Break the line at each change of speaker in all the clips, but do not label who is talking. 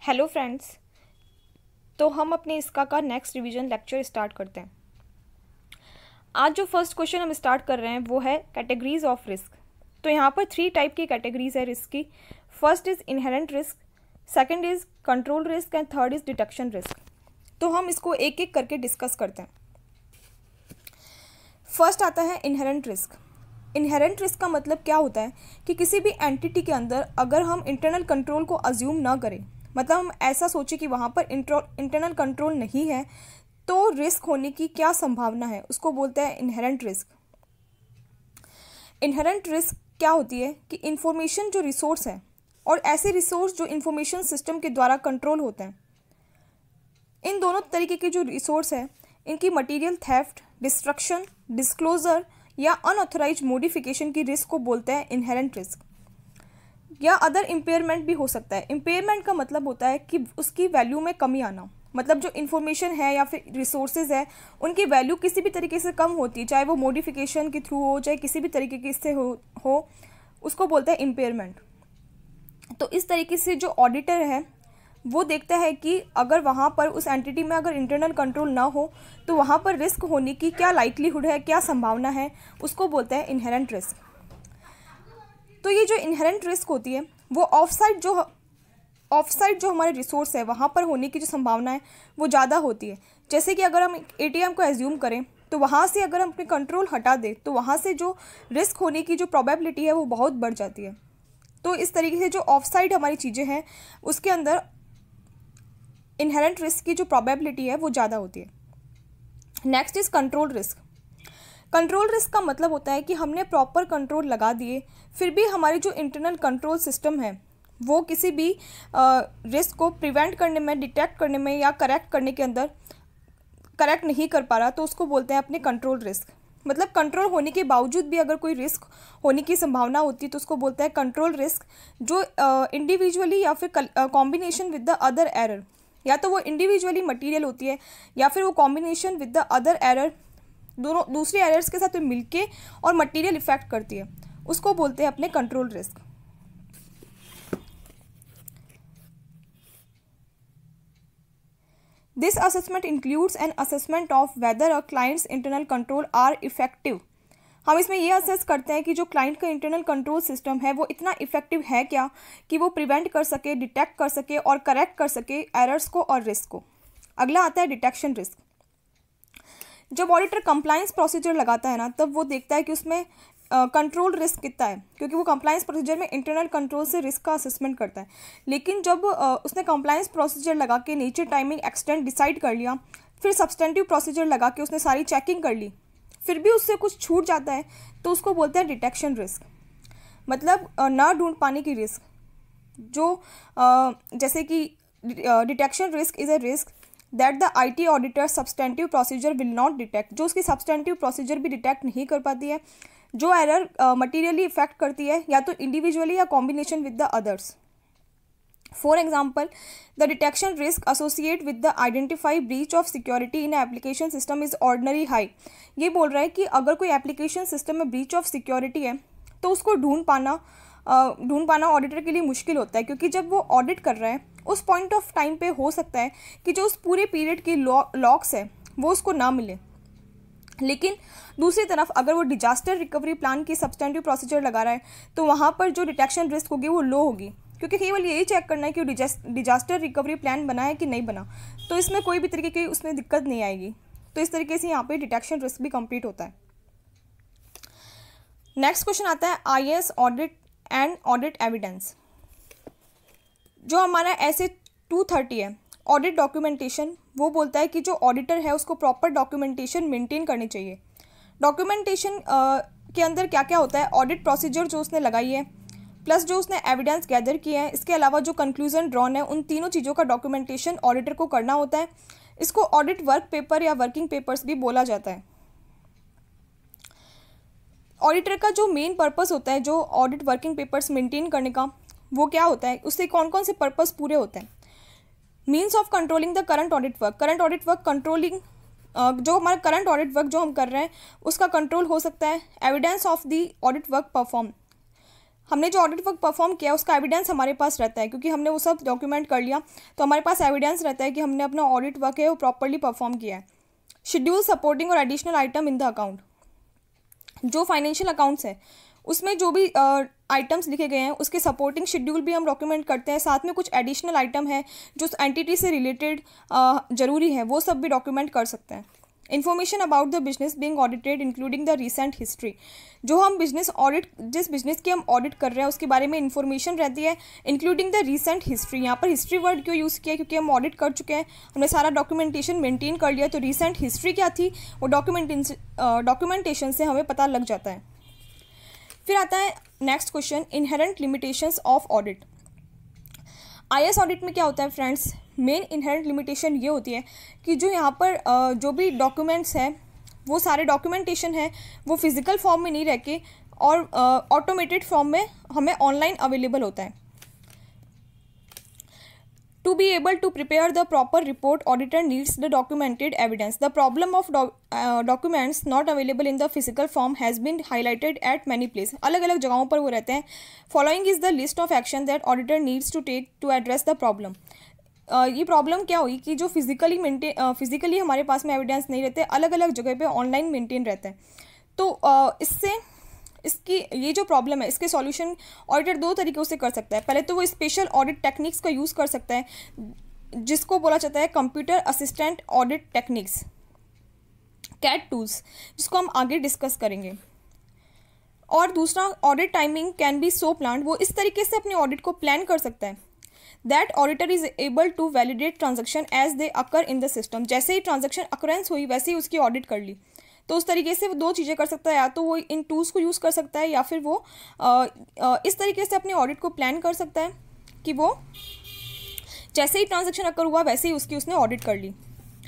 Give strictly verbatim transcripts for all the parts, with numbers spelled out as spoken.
Hello friends, तो हम अपने इसका का नेक्स्ट रिवीजन लेक्चर स्टार्ट करते हैं। आज जो फर्स्ट क्वेश्चन हम स्टार्ट कर रहे हैं वो है कैटेगरीज ऑफ रिस्क। तो यहाँ पर थ्री टाइप की कैटेगरीज है रिस्क की। First is inherent risk, second is control risk and third is detection risk. तो हम इसको एक एक करके डिस्कस करते हैं। फर्स्ट आता है इनहेरेंट रिस्क। इनहेरेंट रिस्क का मतलब क्या होता है कि किसी भी एंटिटी के अंदर अगर हम इंटरनल कंट्रोल को अज्यूम ना करें, मतलब हम ऐसा सोचें कि वहाँ पर इंटरनल कंट्रोल नहीं है, तो रिस्क होने की क्या संभावना है, उसको बोलते हैं इनहेरेंट रिस्क। इनहेरेंट रिस्क क्या होती है कि इंफॉर्मेशन जो रिसोर्स है और ऐसे रिसोर्स जो इंफॉर्मेशन सिस्टम के द्वारा कंट्रोल होते हैं, इन दोनों तरीके के जो रिसोर्स है इनकी मटेरियल थेफ्ट, डिस्ट्रक्शन, डिस्क्लोजर या अनऑथराइज्ड मॉडिफिकेशन की रिस्क को बोलते हैं इनहेरेंट रिस्क। या अदर इम्पेयरमेंट भी हो सकता है। इम्पेयरमेंट का मतलब होता है कि उसकी वैल्यू में कमी आना, मतलब जो इन्फॉर्मेशन है या फिर रिसोर्सेज है उनकी वैल्यू किसी भी तरीके से कम होती है, चाहे वो मॉडिफिकेशन के थ्रू हो चाहे किसी भी तरीके के इससे हो हो उसको बोलते हैं इम्पेयरमेंट। तो इस तरीके से जो ऑडिटर है वो देखता है कि अगर वहाँ पर उस एंटिटी में अगर इंटरनल कंट्रोल ना हो तो वहाँ पर रिस्क होने की क्या लाइकलीहुड है, क्या संभावना है, उसको बोलते हैं इनहेरेंट रिस्क। तो ये जो इनहेरेंट रिस्क होती है वो ऑफ साइड जो ऑफ साइड जो हमारे रिसोर्स है वहाँ पर होने की जो संभावना है वो ज़्यादा होती है। जैसे कि अगर हम एटीएम को एज्यूम करें तो वहाँ से अगर हम अपने कंट्रोल हटा दें तो वहाँ से जो रिस्क होने की जो प्रोबेबिलिटी है वो बहुत बढ़ जाती है। तो इस तरीके से जो ऑफ साइड हमारी चीज़ें हैं उसके अंदर इनहेरेंट रिस्क की जो प्रोबेबिलिटी है वो ज़्यादा होती है। Next is control risk. Control risk का मतलब होता है कि हमने प्रॉपर कंट्रोल लगा दिए फिर भी हमारी जो इंटरनल कंट्रोल सिस्टम है वो किसी भी रिस्क को प्रिवेंट करने में, डिटेक्ट करने में या करेक्ट करने के अंदर करेक्ट नहीं कर पा रहा, तो उसको बोलते हैं अपने कंट्रोल रिस्क। मतलब कंट्रोल होने के बावजूद भी अगर कोई रिस्क होने की संभावना होती है तो उसको बोलते हैं कंट्रोल रिस्क, जो इंडिविजुअली या फिर combination with the other error, या तो वो इंडिविजुअली मटीरियल होती है या फिर वो combination with the other error, दोनों दूसरे एरर्स के साथ मिलके और मटेरियल इफेक्ट करती है, उसको बोलते हैं अपने control risk. This assessment includes an assessment of whether a client's internal control are effective. हम इसमें ये असेस करते हैं कि जो क्लाइंट का इंटरनल कंट्रोल सिस्टम है वो इतना इफेक्टिव है क्या कि वो प्रिवेंट कर सके, डिटेक्ट कर सके और करेक्ट कर सके एरर्स को और रिस्क को। अगला आता है डिटेक्शन रिस्क। जब ऑडिटर कंप्लायंस प्रोसीजर लगाता है ना तब वो देखता है कि उसमें कंट्रोल रिस्क कितना है, क्योंकि वो कंप्लायंस प्रोसीजर में इंटरनल कंट्रोल से रिस्क का असेसमेंट करता है। लेकिन जब uh, उसने कंप्लायंस प्रोसीजर लगा के नेचर, टाइमिंग, एक्सटेंट डिसाइड कर लिया, फिर सब्सटेंटिव प्रोसीजर लगा के उसने सारी चेकिंग कर ली, फिर भी उससे कुछ छूट जाता है तो उसको बोलते हैं डिटेक्शन रिस्क। मतलब uh, ना ढूंढ पाने की रिस्क, जो uh, जैसे कि detection risk is a risk that the I T auditor substantive procedure will not detect, जो उसकी सब्सटेंटिव प्रोसीजर भी डिटेक्ट नहीं कर पाती है, जो एरर मटीरियली इफेक्ट करती है या तो इंडिविजुअली या combination with the others. For example, the detection risk associate with the identify breach of security in application system is ordinary high. ये बोल रहा है कि अगर कोई एप्लीकेशन सिस्टम में ब्रीच ऑफ सिक्योरिटी है तो उसको ढूंढ पाना ढूंढ पाना ऑडिटर के लिए मुश्किल होता है, क्योंकि जब वो ऑडिट कर रहा है उस पॉइंट ऑफ टाइम पे हो सकता है कि जो उस पूरे पीरियड की लॉक्स है वो उसको ना मिले। लेकिन दूसरी तरफ अगर वो डिजास्टर रिकवरी प्लान की सब्सटेंटिव प्रोसीजर लगा रहा है तो वहाँ पर जो डिटेक्शन रिस्क होगी वो लो होगी, क्योंकि केवल यही चेक करना है कि डिजास्टर रिकवरी प्लान बना है कि नहीं बना, तो इसमें कोई भी तरीके की उसमें दिक्कत नहीं आएगी। तो इस तरीके से यहाँ पे डिटेक्शन रिस्क भी कंप्लीट होता है। नेक्स्ट क्वेश्चन आता है I S audit and audit evidence. जो हमारा ऐसे टू थर्टी है ऑडिट डॉक्यूमेंटेशन, वो बोलता है कि जो ऑडिटर है उसको प्रॉपर डॉक्यूमेंटेशन मेंटेन करनी चाहिए। डॉक्यूमेंटेशन के अंदर क्या क्या होता है, ऑडिट प्रोसीजर जो उसने लगाई है प्लस जो उसने एविडेंस गैदर किया है, इसके अलावा जो कंक्लूजन ड्रॉन है, उन तीनों चीज़ों का डॉक्यूमेंटेशन ऑडिटर को करना होता है। इसको ऑडिट वर्क पेपर या वर्किंग पेपर्स भी बोला जाता है। ऑडिटर का जो मेन पर्पस होता है जो ऑडिट वर्किंग पेपर्स मेंटेन करने का, वो क्या होता है, उससे कौन कौन से पर्पस पूरे होते हैं। Means of controlling the current audit work. Current audit work controlling, जो हमारा करंट ऑडिट वर्क जो हम कर रहे हैं उसका कंट्रोल हो सकता है। Evidence of the audit work perform, हमने जो ऑडिट वर्क परफॉर्म किया उसका एविडेंस हमारे पास रहता है, क्योंकि हमने वो सब डॉक्यूमेंट कर लिया तो हमारे पास एविडेंस रहता है कि हमने अपना ऑडिट वर्क है वो प्रॉपरली परफॉर्म किया है। शेड्यूल, सपोर्टिंग और additional item in the account, जो फाइनेंशियल अकाउंट्स है उसमें जो भी आइटम्स uh, लिखे गए हैं उसके सपोर्टिंग शेड्यूल भी हम डॉक्यूमेंट करते हैं, साथ में कुछ एडिशनल आइटम है जो एंटिटी से रिलेटेड uh, ज़रूरी है वो सब भी डॉक्यूमेंट कर सकते हैं। Information about the business being audited including the recent history, जो हम बिजनेस ऑडिट जिस बिजनेस की हम ऑडिट कर रहे हैं उसके बारे में इन्फॉर्मेशन रहती है, इंक्लूडिंग द रिसेंट हिस्ट्री। यहाँ पर हिस्ट्री वर्ड क्यों यूज़ किया, क्योंकि हम ऑडिट कर चुके हैं, हमने सारा डॉक्यूमेंटेशन मेंटेन कर लिया, तो रिसेंट हिस्ट्री क्या थी वो डॉक्यूमेंट डॉक्यूमेंटेशन से हमें पता लग जाता है। फिर आता है next question, inherent limitations of audit. IAS audit में क्या होता है फ्रेंड्स, मेन इनहेरेंट लिमिटेशन ये होती है कि जो यहाँ पर जो भी डॉक्यूमेंट्स हैं वो सारे डॉक्यूमेंटेशन है वो फिजिकल फॉर्म में नहीं रह के और ऑटोमेटेड फॉर्म में हमें ऑनलाइन अवेलेबल होता है। To be able to prepare the proper report, auditor needs the documented evidence. The problem of doc, uh, documents not available in the physical form has been highlighted at many places. अलग अलग जगहों पर वो रहते हैं। Following is the list of action that auditor needs to take to address the problem. uh, ये problem क्या हुई कि जो फिजिकली मेंटेन फिजिकली हमारे पास में एविडेंस नहीं रहते, अलग अलग जगह पे ऑनलाइन मेंटेन रहते हैं। तो uh, इससे इसकी ये जो प्रॉब्लम है इसके सॉल्यूशन ऑडिटर दो तरीक़ों से कर सकता है। पहले तो वो स्पेशल ऑडिट टेक्निक्स का यूज़ कर सकता है जिसको बोला जाता है computer assistant audit techniques, CAAT tools, जिसको हम आगे डिस्कस करेंगे। और दूसरा, audit timing can be so plan, वो इस तरीके से अपने ऑडिट को प्लान कर सकता है that auditor is able to validate transaction as they occur in the system. जैसे ही ट्रांजेक्शन अकरेंस हुई वैसे ही उसकी ऑडिट कर ली। तो उस तरीके से वो दो चीज़ें कर सकता है, या तो वो इन टूल्स को यूज़ कर सकता है या फिर वो आ, आ, इस तरीके से अपने ऑडिट को प्लान कर सकता है कि वो जैसे ही ट्रांजैक्शन अकर हुआ वैसे ही उसकी उसने ऑडिट कर ली।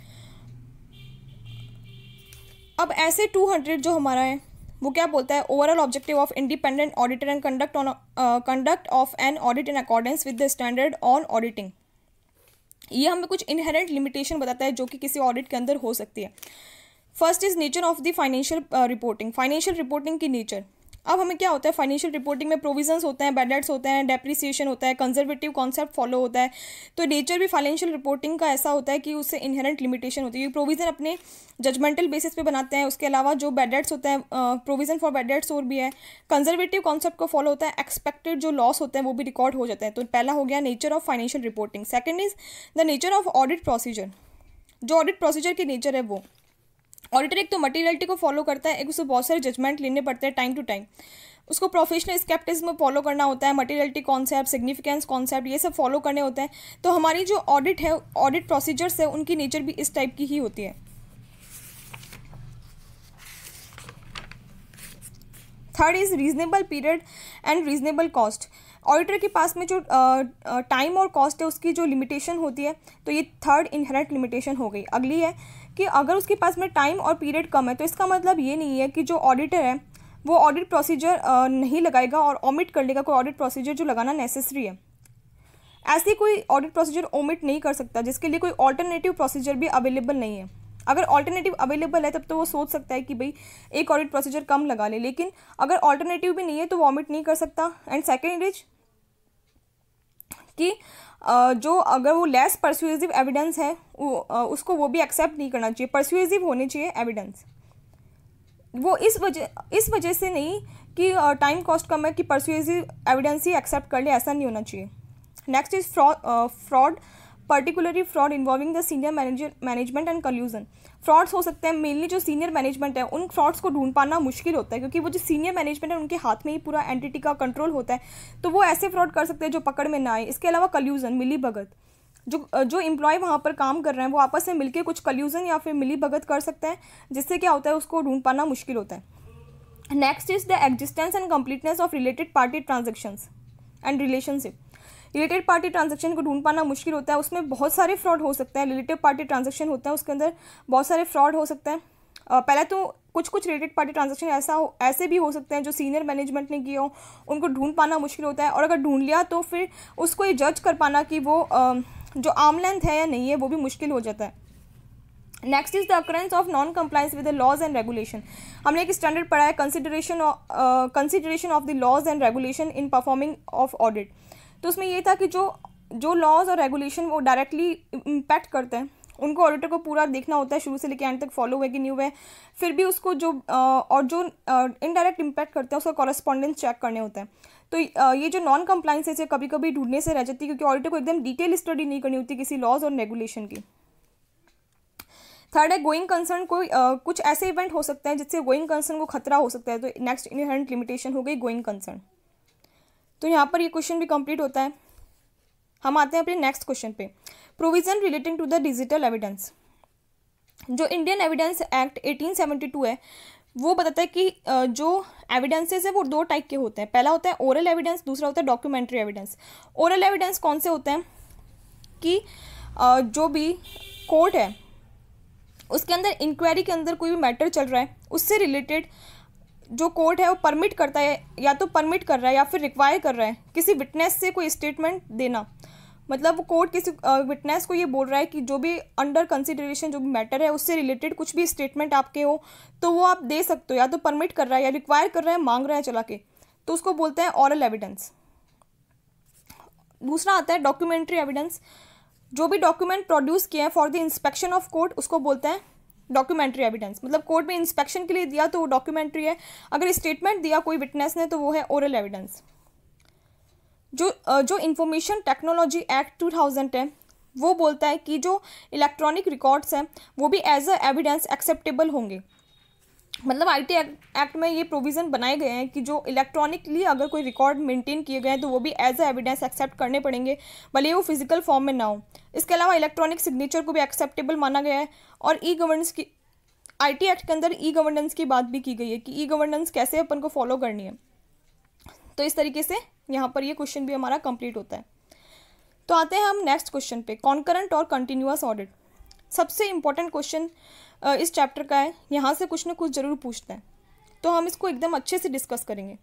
अब ऐसे टू हंड्रेड जो हमारा है वो क्या बोलता है, overall objective of independent auditor and conduct on conduct of an audit in accordance with the standard on auditing. ये हमें कुछ इनहेरेंट लिमिटेशन बताता है जो कि किसी ऑडिट के अंदर हो सकती है। First is nature of the financial reporting, financial reporting की नेचर। अब हमें क्या होता है, फाइनेंशियल रिपोर्टिंग में प्रोविजंस होते हैं, बैड डेट्स होते हैं, डेप्रिसिएशन होता है, कंजर्वेटिव कॉन्सेप्ट फॉलो होता है। तो नेचर भी फाइनेंशियल रिपोर्टिंग का ऐसा होता है कि उससे इनहेरेंट लिमिटेशन होती है। प्रोविज़न अपने जजमेंटल बेसिस पे बनाते हैं। उसके अलावा जो बैड डेट्स होते हैं, प्रोविज़न फॉर बैड डेट्स और भी है। कंजर्वेटिव कॉन्सेप्ट को फॉलो होता है, एक्सपेक्टेड जो लॉस होते हैं वो भी रिकॉर्ड हो जाता है। तो पहला हो गया nature of financial reporting. Second is the nature of audit procedure, जो ऑडिट प्रोसीजर की नेचर है वो। ऑडिटर एक तो मटीरियलिटी को फॉलो करता है, एक उससे बहुत सारे जजमेंट लेने पड़ते हैं टाइम टू टाइम। उसको प्रोफेशनल स्केप्टिज्म फॉलो करना होता है, मटीरियलिटी कॉन्सेप्ट, सिग्निफिकेंस कॉन्सेप्ट, ये सब फॉलो करने होते हैं। तो हमारी जो ऑडिट है, ऑडिट प्रोसीजर्स है, उनकी नेचर भी इस टाइप की ही होती है। Third is reasonable period and reasonable cost. Auditor के पास में जो टाइम और कॉस्ट है उसकी जो लिमिटेशन होती है, तो ये थर्ड इनहेरेंट लिमिटेशन हो गई। अगली है कि अगर उसके पास में टाइम और पीरियड कम है तो इसका मतलब ये नहीं है कि जो ऑडिटर है वो ऑडिट प्रोसीजर नहीं लगाएगा और ओमिट कर लेगा कोई ऑडिट प्रोसीजर जो लगाना नेसेसरी है। ऐसे कोई ऑडिट प्रोसीजर ओमिट नहीं कर सकता जिसके लिए कोई ऑल्टरनेटिव प्रोसीजर भी अवेलेबल नहीं है। अगर ऑल्टरनेटिव अवेलेबल है तब तो वो सोच सकता है कि भाई एक ऑडिट प्रोसीजर कम लगा ले, लेकिन अगर ऑल्टरनेटिव भी नहीं है तो वो ओमिट नहीं कर सकता। एंड सेकेंड इज कि जो अगर वो लेस परसुएसिव एविडेंस है वो उसको वो भी एक्सेप्ट नहीं करना चाहिए। परसुएसिव होने चाहिए एविडेंस, वो इस वजह इस वजह से नहीं कि टाइम कॉस्ट कम है कि परसुएसिव एविडेंस ही एक्सेप्ट कर ले, ऐसा नहीं होना चाहिए। Next is fraud fraud particularly fraud involving the senior manager management and collusion. Frauds हो सकते हैं, मेनली जो सीनियर मैनेजमेंट है उन फ्रॉड्स को ढूंढ पाना मुश्किल होता है क्योंकि वो जो सीनियर मैनेजमेंट है उनके हाथ में ही पूरा एंटिटी का कंट्रोल होता है, तो वो ऐसे फ्रॉड कर सकते हैं जो पकड़ में ना आए। इसके अलावा कल्यूजन, मिली भगत, जो जो एम्प्लॉय वहाँ पर काम कर रहे हैं वो आपस में मिलकर कुछ कल्यूजन या फिर मिली भगत कर सकते हैं, जिससे क्या होता है उसको ढूंढ पाना मुश्किल होता है। Next is the existence and completeness of related party transactions and relationship. Related party transaction को ढूंढ पाना मुश्किल होता है, उसमें बहुत सारे फ्रॉड हो सकते हैं। रिलेटेड पार्टी ट्रांजैक्शन होता है उसके अंदर बहुत सारे फ्रॉड हो सकते हैं। पहले तो कुछ कुछ रिलेटेड पार्टी ट्रांजैक्शन ऐसा हो ऐसे भी हो सकते हैं जो सीनियर मैनेजमेंट ने किए हो, उनको ढूंढ पाना मुश्किल होता है। और अगर ढूंढ लिया तो फिर उसको ये जज कर पाना कि वो जो आर्म लेंथ है या नहीं है वो भी मुश्किल हो जाता है। Next is the occurrence of non compliance with the laws and regulation. हमने एक स्टैंडर्ड पढ़ा है, consideration consideration of the laws and regulation in performing of audit. तो उसमें ये था कि जो जो लॉज और रेगुलेशन वो डायरेक्टली इम्पैक्ट करते हैं उनको ऑडिटर को पूरा देखना होता है, शुरू से लेकर एंड तक फॉलो हुए कि नहीं हुए। फिर भी उसको जो uh, और जो इनडायरेक्ट uh, इम्पैक्ट करते हैं उसका कॉरेस्पॉन्डेंस चेक करने होता है। तो uh, ये जो नॉन कंप्लायंसेस है कभी कभी ढूंढने से रह जाती है, क्योंकि ऑडिटर को एकदम डिटेल स्टडी नहीं करनी होती किसी लॉज और रेगुलेशन की। थर्ड है गोइंग कंसर्न। कोई uh, कुछ ऐसे इवेंट हो सकते हैं जिससे गोइंग कंसर्न को खतरा हो सकता है, तो नेक्स्ट इनहेरेंट लिमिटेशन हो गई गोइंग कंसर्न। तो यहाँ पर ये क्वेश्चन भी कंप्लीट होता है। हम आते हैं अपने नेक्स्ट क्वेश्चन पे, provision relating to the digital evidence. जो Indian evidence act eighteen seventy two है वो बताता है कि uh, जो एविडेंसेस है वो दो टाइप के होते हैं। पहला होता है ओरल एविडेंस, दूसरा होता है डॉक्यूमेंट्री एविडेंस। ओरल एविडेंस कौन से होते हैं कि uh, जो भी कोर्ट है उसके अंदर इंक्वायरी के अंदर कोई भी मैटर चल रहा है उससे रिलेटेड जो कोर्ट है वो परमिट करता है, या तो परमिट कर रहा है या फिर रिक्वायर कर रहा है किसी विटनेस से कोई स्टेटमेंट देना। मतलब वो कोर्ट किसी विटनेस को ये बोल रहा है कि जो भी अंडर कंसिडरेशन जो भी मैटर है उससे रिलेटेड कुछ भी स्टेटमेंट आपके हो तो वो आप दे सकते हो, या तो परमिट कर रहा है या रिक्वायर कर रहा है, मांग रहा है चला के, तो उसको बोलते हैं ऑरल एविडेंस। दूसरा आता है डॉक्यूमेंट्री एविडेंस। जो भी डॉक्यूमेंट प्रोड्यूस किया है for the inspection of court उसको बोलते हैं डॉक्यूमेंट्री एविडेंस। मतलब कोर्ट में इंस्पेक्शन के लिए दिया तो वो डॉक्यूमेंट्री है, अगर स्टेटमेंट दिया कोई विटनेस ने तो वो है ओरल एविडेंस। जो जो information technology act two thousand है वो बोलता है कि जो इलेक्ट्रॉनिक रिकॉर्ड्स हैं वो भी एज अ एविडेंस एक्सेप्टेबल होंगे। मतलब आईटी एक्ट में ये प्रोविज़न बनाए गए हैं कि जो इलेक्ट्रॉनिकली अगर कोई रिकॉर्ड मेंटेन किए गए हैं तो वो भी एज अ एविडेंस एक्सेप्ट करने पड़ेंगे, भले वो फिजिकल फॉर्म में ना हो। इसके अलावा इलेक्ट्रॉनिक सिग्नेचर को भी एक्सेप्टेबल माना गया है। और ई गवर्नेंस की आईटी एक्ट के अंदर ई गवर्नेंस की बात भी की गई है कि ई गवर्नेंस कैसे अपन को फॉलो करनी है। तो इस तरीके से यहाँ पर ये क्वेश्चन भी हमारा कंप्लीट होता है। तो आते हैं हम नेक्स्ट क्वेश्चन पे, कॉन्करेंट और कंटिन्यूअस ऑडिट। सबसे इम्पोर्टेंट क्वेश्चन इस चैप्टर का है, यहाँ से कुछ ना कुछ जरूर पूछता है, तो हम इसको एकदम अच्छे से डिस्कस करेंगे।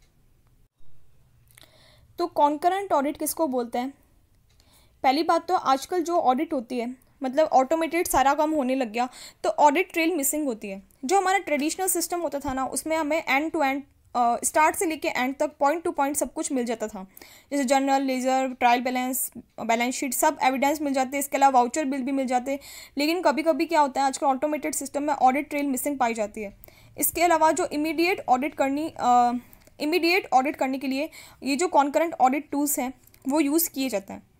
तो कॉन्करेंट ऑडिट किसको बोलते हैं? पहली बात तो आजकल जो ऑडिट होती है मतलब ऑटोमेटेड सारा काम होने लग गया तो ऑडिट ट्रेल मिसिंग होती है। जो हमारा ट्रेडिशनल सिस्टम होता था ना उसमें हमें एंड टू एंड स्टार्ट से लेके एंड तक पॉइंट टू पॉइंट सब कुछ मिल जाता था, जैसे journal, ledger, trial balance, balance sheet, सब एविडेंस मिल जाते। इसके अलावा वाउचर बिल भी मिल जाते। लेकिन कभी कभी क्या होता है आजकल ऑटोमेटेड सिस्टम में ऑडिट ट्रेल मिसिंग पाई जाती है। इसके अलावा जो इमीडिएट ऑडिट करनी इमीडिएट ऑडिट करने के लिए ये जो कॉन्करेंट ऑडिट टूल्स हैं वो यूज़ किए जाते हैं।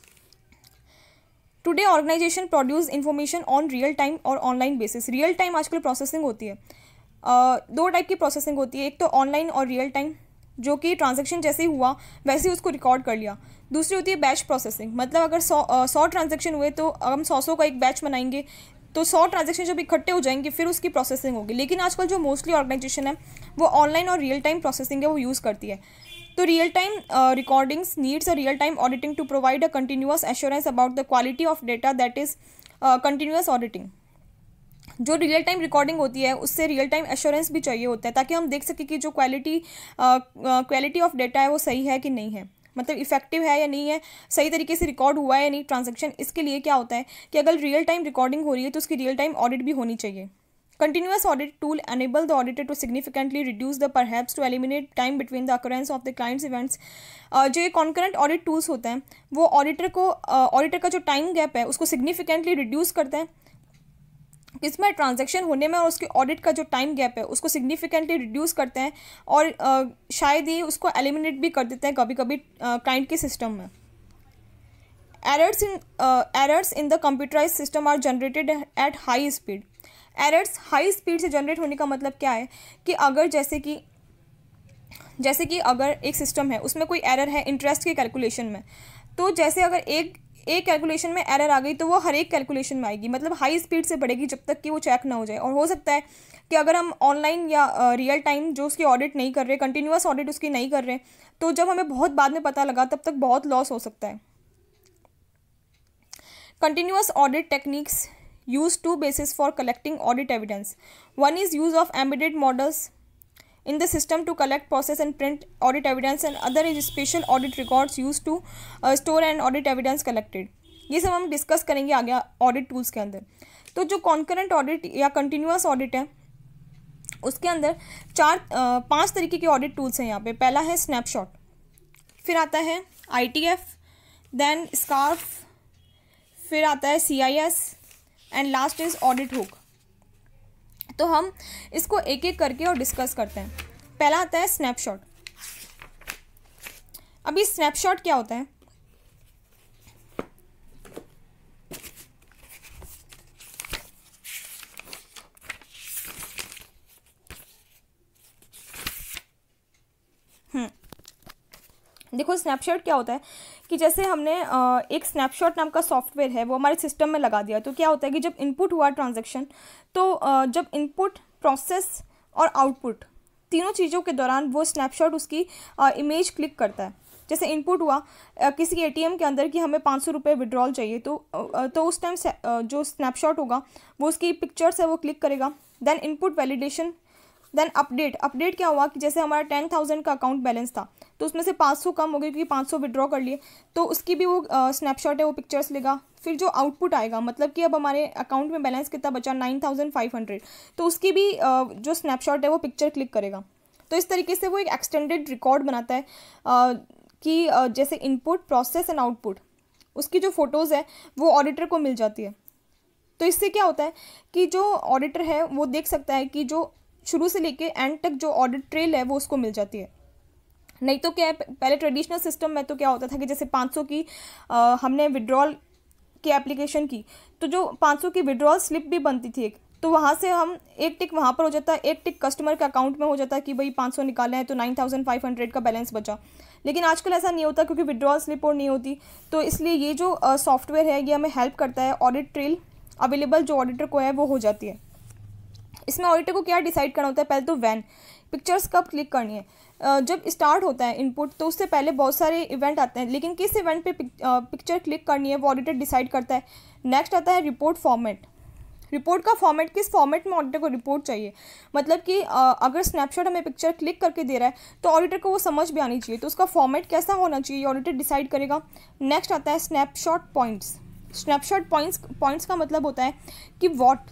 Today organisation produce information on real time और ऑनलाइन बेसिस। रियल टाइम आजकल प्रोसेसिंग होती है, uh, दो टाइप की प्रोसेसिंग होती है, एक तो ऑनलाइन और रियल टाइम जो कि ट्रांजैक्शन जैसे ही हुआ वैसे ही उसको रिकॉर्ड कर लिया। दूसरी होती है बैच प्रोसेसिंग, मतलब अगर सौ सौ ट्रांजैक्शन हुए तो हम सौ सौ का एक बैच बनाएंगे तो सौ ट्रांजैक्शन जब इकट्ठे हो जाएंगे फिर उसकी प्रोसेसिंग होगी। लेकिन आजकल जो मोस्टली ऑर्गेनाइजेशन है वो ऑनलाइन और रियल टाइम प्रोसेसिंग है वो यूज़ करती है। तो real time recordings needs a real time auditing to provide a continuous assurance about the quality of data, that is continuous auditing. जो रियल टाइम रिकॉर्डिंग होती है उससे रियल टाइम एश्योरेंस भी चाहिए होता है ताकि हम देख सकें कि जो क्वालिटी क्वालिटी ऑफ डेटा है वो सही है कि नहीं है, मतलब इफेक्टिव है या नहीं है, सही तरीके से रिकॉर्ड हुआ है या नहीं ट्रांजैक्शन। इसके लिए क्या होता है कि अगर रियल टाइम रिकॉर्डिंग हो रही है तो उसकी रियल टाइम ऑडिट भी होनी चाहिए। Continuous audit tool enable the auditor to significantly reduce the perhaps to eliminate time between the occurrence of the client's events. uh, जो ये concurrent audit tools होते हैं वो ऑडिटर को ऑडिटर uh, का जो टाइम गैप है उसको सिग्निफिकेंटली रिड्यूस करते हैं। इसमें ट्रांजैक्शन होने में और उसके ऑडिट का जो टाइम गैप है उसको सिग्निफिकेंटली रिड्यूस करते हैं और uh, शायद ही उसको एलिमिनेट भी कर देते हैं कभी कभी क्लाइंट के सिस्टम में। Errors in errors in the computerise system are generated at high speed. Errors high speed से जनरेट होने का मतलब क्या है कि अगर जैसे कि जैसे कि अगर एक सिस्टम है उसमें कोई एरर है इंटरेस्ट के कैलकुलेशन में, तो जैसे अगर एक एक कैलकुलेशन में एरर आ गई तो वो हर एक कैलकुलेशन में आएगी, मतलब हाई स्पीड से बढ़ेगी जब तक कि वो चेक ना हो जाए। और हो सकता है कि अगर हम ऑनलाइन या रियल टाइम जो उसकी ऑडिट नहीं कर रहे, कंटिन्यूअस ऑडिट उसकी नहीं कर रहे, तो जब हमें बहुत बाद में पता लगा तब तक बहुत लॉस हो सकता है। Continuous audit techniques use two bases for collecting audit evidence. One is use of embedded models in the system to collect, process and print audit evidence, and other is special audit records used to uh, store and audit evidence collected. ये सब हम discuss करेंगे आगे audit tools के अंदर। तो जो concurrent audit या कंटिन्यूअस ऑडिट है उसके अंदर चार पांच तरीके के ऑडिट टूल्स हैं यहाँ पे। पहला है स्नैपशॉट, फिर आता है I T F, then SCARF, फिर आता है C I S and last is audit hook. तो हम इसको एक एक करके और डिस्कस करते हैं। पहला आता है स्नैपशॉट। अभी स्नैपशॉट क्या होता है? हम्म देखो स्नैपशॉट क्या होता है कि जैसे हमने एक स्नैपशॉट नाम का सॉफ्टवेयर है वो हमारे सिस्टम में लगा दिया, तो क्या होता है कि जब इनपुट हुआ ट्रांजैक्शन, तो जब इनपुट, प्रोसेस और आउटपुट तीनों चीज़ों के दौरान वो स्नैपशॉट उसकी इमेज क्लिक करता है। जैसे इनपुट हुआ किसी ए टी एम के अंदर कि हमें पाँच सौ रुपये विड्रॉल चाहिए, तो तो उस टाइम जो स्नैपशॉट होगा वो उसकी पिक्चर्स है वो क्लिक करेगा। Then input validation, then update. Update क्या हुआ कि जैसे हमारा टेन थाउजेंड का अकाउंट बैलेंस था तो उसमें से पाँच सौ कम हो गई क्योंकि पाँच सौ विड्रॉ कर लिए, तो उसकी भी वो स्नैपशॉट है वो पिक्चर्स लेगा। फिर जो आउटपुट आएगा, मतलब कि अब हमारे अकाउंट में बैलेंस कितना बचा, नाइन थाउजेंड फाइव हंड्रेड, तो उसकी भी uh, जो स्नैपशॉट है वो पिक्चर क्लिक करेगा। तो इस तरीके से वो एक एक्सटेंडेड रिकॉर्ड बनाता है uh, कि uh, जैसे इनपुट, प्रोसेस एंड आउटपुट, उसकी जो फ़ोटोज़ है वो ऑडिटर को मिल जाती है। तो इससे क्या होता है कि जो ऑडिटर है वो देख सकता है कि जो शुरू से लेके एंड तक जो ऑडिट ट्रेल है वो उसको मिल जाती है। नहीं तो क्या है, पहले ट्रेडिशनल सिस्टम में तो क्या होता था कि जैसे पाँच सौ की आ, हमने विड्रॉल की एप्लीकेशन की, तो जो पाँच सौ की विड्रॉल स्लिप भी बनती थी एक, तो वहाँ से हम एक टिक वहाँ पर हो जाता है, एक टिक कस्टमर के अकाउंट में हो जाता है कि भाई पाँच सौ निकाले हैं तो नाइन थाउजेंड फाइव हंड्रेड का बैलेंस बचा। लेकिन आजकल ऐसा नहीं होता क्योंकि विड्रॉल स्लिप और नहीं होती। तो इसलिए ये जो सॉफ्टवेयर है ये हमें हेल्प करता है, ऑडिट ट्रेल अवेलेबल जो ऑडिटर को है वो हो जाती है। इसमें ऑडिटर को क्या डिसाइड करना होता है, पहले तो वैन, पिक्चर्स कब क्लिक करनी है। जब स्टार्ट होता है इनपुट तो उससे पहले बहुत सारे इवेंट आते हैं, लेकिन किस इवेंट पे पिक्चर क्लिक करनी है वो ऑडिटर डिसाइड करता है। नेक्स्ट आता है रिपोर्ट फॉर्मेट। रिपोर्ट का फॉर्मेट, किस फॉर्मेट में ऑडिटर को रिपोर्ट चाहिए, मतलब कि अगर स्नैपशॉट हमें पिक्चर क्लिक करके दे रहा है तो ऑडिटर को वो समझ भी आनी चाहिए, तो उसका फॉर्मेट कैसा होना चाहिए ऑडिटर डिसाइड करेगा। नेक्स्ट आता है snapshot points. Snapshot points points का मतलब होता है कि व्हाट,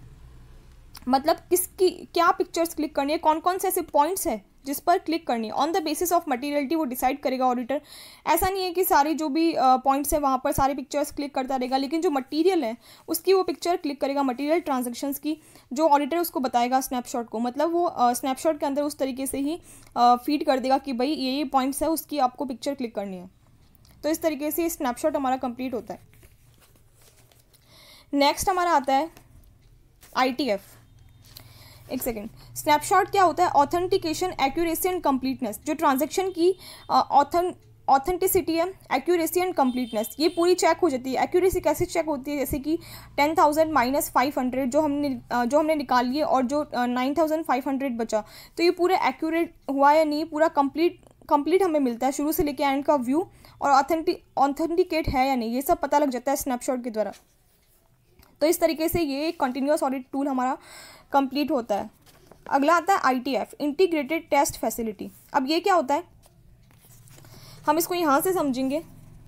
मतलब किसकी क्या पिक्चर्स क्लिक करनी है, कौन कौन से ऐसे पॉइंट्स हैं जिस पर क्लिक करनी है। On the basis of materiality वो डिसाइड करेगा ऑडिटर। ऐसा नहीं है कि सारी जो भी पॉइंट्स है वहाँ पर सारी पिक्चर्स क्लिक करता रहेगा, लेकिन जो मटीरियल है उसकी वो पिक्चर क्लिक करेगा, मटीरियल ट्रांजैक्शंस की जो ऑडिटर उसको बताएगा स्नैपशॉट को। मतलब वो स्नैपशॉट के अंदर उस तरीके से ही फीड कर देगा कि भाई ये ये पॉइंट्स है उसकी आपको पिक्चर क्लिक करनी है। तो इस तरीके से स्नैपशॉट हमारा कंप्लीट होता है। नेक्स्ट हमारा आता है आई टी एफ। एक सेकेंड, स्नैपशॉट क्या होता है, ऑथेंटिकेशन, एक्यूरेसी एंड कंप्लीटनेस। जो ट्रांजैक्शन की ऑथन ऑथेंटिसिटी है, एक्यूरेसी एंड कंप्लीटनेस, ये पूरी चेक हो जाती है। एक्यूरेसी कैसे चेक होती है, जैसे कि ten thousand minus five hundred जो हमने जो हमने निकाल लिए और जो नाइन थाउजेंड फाइव हंड्रेड बचा, तो ये पूरा एक्यूरेट हुआ या नहीं, पूरा कंप्लीट कंप्लीट हमें मिलता है शुरू से लेके एंड का व्यू, और ऑथेंटि ऑथेंटिकेट है या नहीं ये सब पता लग जाता है स्नैपशॉट के द्वारा। तो इस तरीके से ये कंटिन्यूअस ऑडिट टूल हमारा कंप्लीट होता है। अगला आता है I T F, integrated test facility. अब ये क्या होता है, हम इसको यहाँ से समझेंगे।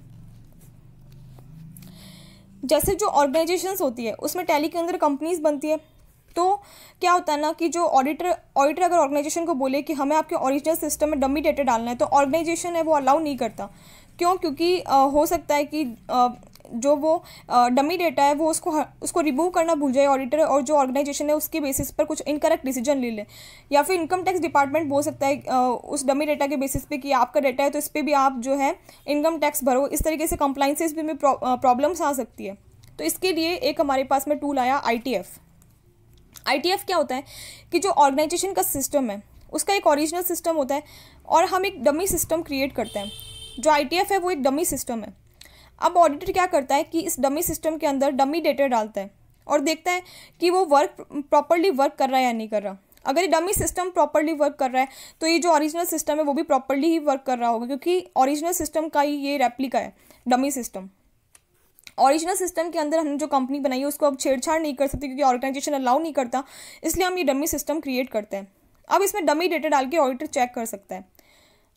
जैसे जो ऑर्गेनाइजेशंस होती है उसमें टैली के अंदर कंपनीज बनती है, तो क्या होता है ना कि जो ऑडिटर ऑडिटर अगर ऑर्गेनाइजेशन को बोले कि हमें आपके ओरिजिनल सिस्टम में डमी डेटा डालना है, तो ऑर्गेनाइजेशन है वो अलाउ नहीं करता। क्यों? क्योंकि आ, हो सकता है कि आ, जो वो डमी डेटा है वो उसको उसको रिमूव करना भूल जाए ऑडिटर, और जो ऑर्गेनाइजेशन है उसके बेसिस पर कुछ इनकरेक्ट डिसीजन ले ले। या फिर इनकम टैक्स डिपार्टमेंट बोल सकता है उस डमी डेटा के बेसिस पे कि आपका डेटा है तो इस पर भी आप जो है इनकम टैक्स भरो। इस तरीके से कंप्लाइंसेस भी में प्रॉब्लम्स आ सकती है। तो इसके लिए एक हमारे पास में टूल आया I T F. I T F क्या होता है कि जो ऑर्गेनाइजेशन का सिस्टम है उसका एक ओरिजिनल सिस्टम होता है और हम एक डमी सिस्टम क्रिएट करते हैं। जो आई टी एफ है वो एक डमी सिस्टम है। अब ऑडिटर क्या करता है कि इस डमी सिस्टम के अंदर डमी डेटा डालता है और देखता है कि वो वर्क प्रॉपर्ली वर्क कर रहा है या नहीं कर रहा। अगर ये डमी सिस्टम प्रॉपर्ली वर्क कर रहा है तो ये जो ओरिजिनल सिस्टम है वो भी प्रॉपर्ली ही वर्क कर रहा होगा, क्योंकि ओरिजिनल सिस्टम का ही ये रेप्लिका है डमी सिस्टम। ओरिजिनल सिस्टम के अंदर हमने जो कंपनी बनाई है उसको अब छेड़छाड़ नहीं कर सकते क्योंकि ऑर्गेनाइजेशन अलाउ नहीं करता, इसलिए हम ये डमी सिस्टम क्रिएट करते हैं। अब इसमें डमी डेटा डाल के ऑडिटर चेक कर सकता है।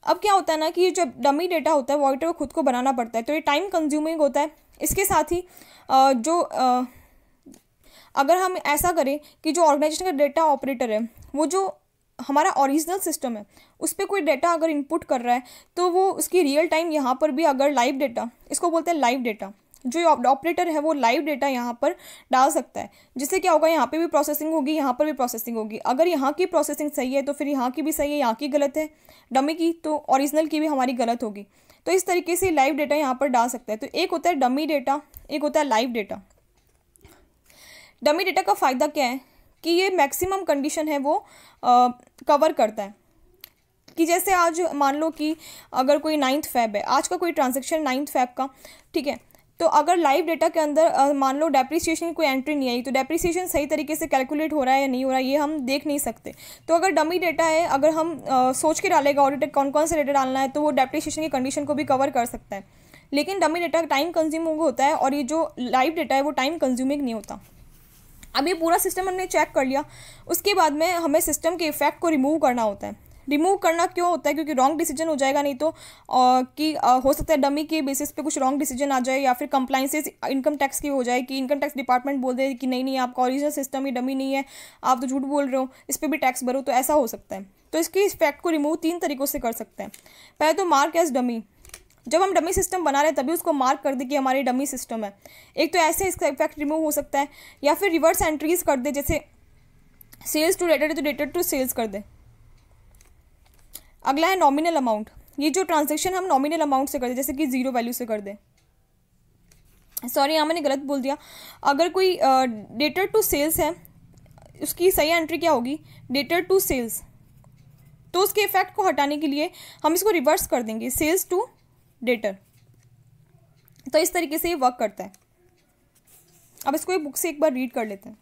अब क्या होता है ना कि ये जब डमी डेटा होता है वो ऑडिटर को खुद को बनाना पड़ता है, तो ये टाइम कंज्यूमिंग होता है। इसके साथ ही अ, जो अ, अगर हम ऐसा करें कि जो ऑर्गेनाइजेशन का डेटा ऑपरेटर है वो जो हमारा ओरिजिनल सिस्टम है उस पर कोई डेटा अगर इनपुट कर रहा है तो वो उसकी रियल टाइम यहाँ पर भी अगर लाइव डेटा, इसको बोलते हैं लाइव डेटा, जो ऑपरेटर है वो लाइव डेटा यहाँ पर डाल सकता है, जिससे क्या होगा यहाँ पे भी प्रोसेसिंग होगी, यहाँ पर भी प्रोसेसिंग होगी। अगर यहाँ की प्रोसेसिंग सही है तो फिर यहाँ की भी सही है, यहाँ की गलत है डमी की तो ओरिजिनल की भी हमारी गलत होगी। तो इस तरीके से लाइव डेटा यहाँ पर डाल सकता है। तो एक होता है डमी डेटा, एक होता है लाइव डेटा। डमी डेटा का फ़ायदा क्या है कि ये मैक्सिमम कंडीशन है वो आ, कवर करता है। कि जैसे आज मान लो कि अगर कोई नाइन्थ फेब है, आज का कोई ट्रांजेक्शन नाइन्थ फेब का, ठीक है, तो अगर लाइव डेटा के अंदर मान लो डेप्रिसिएशन की कोई एंट्री नहीं आई तो डेप्रिसिएशन सही तरीके से कैलकुलेट हो रहा है या नहीं हो रहा है ये हम देख नहीं सकते। तो अगर डमी डेटा है, अगर हम आ, सोच के डालेगा ऑडिटर कौन कौन सा डेटा डालना है तो वो डेप्रिसिएशन की कंडीशन को भी कवर कर सकता है। लेकिन डमी डेटा टाइम कंज्यूमिंग होता है और ये जो लाइव डेटा है वो टाइम कंज्यूमिंग नहीं होता। अब ये पूरा सिस्टम हमने चेक कर लिया, उसके बाद में हमें सिस्टम के इफेक्ट को रिमूव करना होता है। रिमूव करना क्यों होता है? क्योंकि रॉन्ग डिसीजन हो जाएगा, नहीं तो आ, कि आ, हो सकता है डमी के बेसिस पे कुछ रॉन्ग डिसीजन आ जाए, या फिर कंप्लाइंसेस इनकम टैक्स की हो जाए कि इनकम टैक्स डिपार्टमेंट बोल दे कि नहीं नहीं आपका ओरिजिनल सिस्टम ही डमी नहीं है, आप तो झूठ बोल रहे हो, इस पर भी टैक्स भरो, तो ऐसा हो सकता है। तो इसके इफेक्ट को रिमूव तीन तरीक़ों से कर सकते हैं। पहले तो मार्क एज डमी, जब हम डमी सिस्टम बना रहे हैं तभी उसको मार्क कर दे कि हमारी डमी सिस्टम है। एक तो ऐसे इसका इफेक्ट रिमूव हो सकता है, या फिर रिवर्स एंट्रीज कर दे, जैसे सेल्स टू डेटेड तो डेटेड टू सेल्स कर दे। अगला है नॉमिनल अमाउंट, ये जो ट्रांजेक्शन हम नॉमिनल अमाउंट से कर दे, जैसे कि जीरो वैल्यू से कर दे। सॉरी यहाँ मैंने गलत बोल दिया, अगर कोई डेटेड टू सेल्स है उसकी सही एंट्री क्या होगी? डेटेड टू सेल्स। तो उसके इफेक्ट को हटाने के लिए हम इसको रिवर्स कर देंगे, सेल्स टू डेटर। तो इस तरीके से ये वर्क करता है। अब इसको एक बुक से एक बार रीड कर लेते हैं।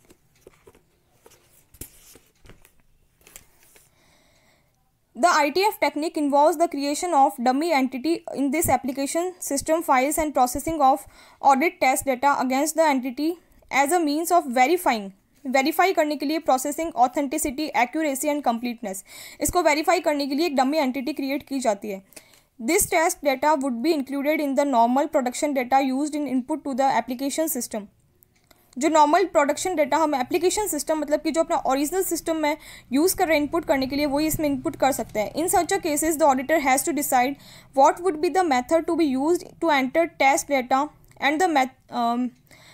The I T F technique involves the creation of dummy entity in this application system files and processing of audit test data against the entity as a means of verifying verify करने के लिए processing authenticity, accuracy and completeness. इसको verify करने के लिए एक dummy entity create की जाती है। This test data would be included in the normal production data used in input to the application system. जो नॉर्मल प्रोडक्शन डेटा हम एप्लीकेशन सिस्टम मतलब कि जो अपना ओरिजिनल सिस्टम में यूज़ कर रहे हैं इनपुट करने के लिए, वही इसमें इनपुट कर सकते हैं। In such a cases the auditor has to decide what would be the method to be used to enter test data and the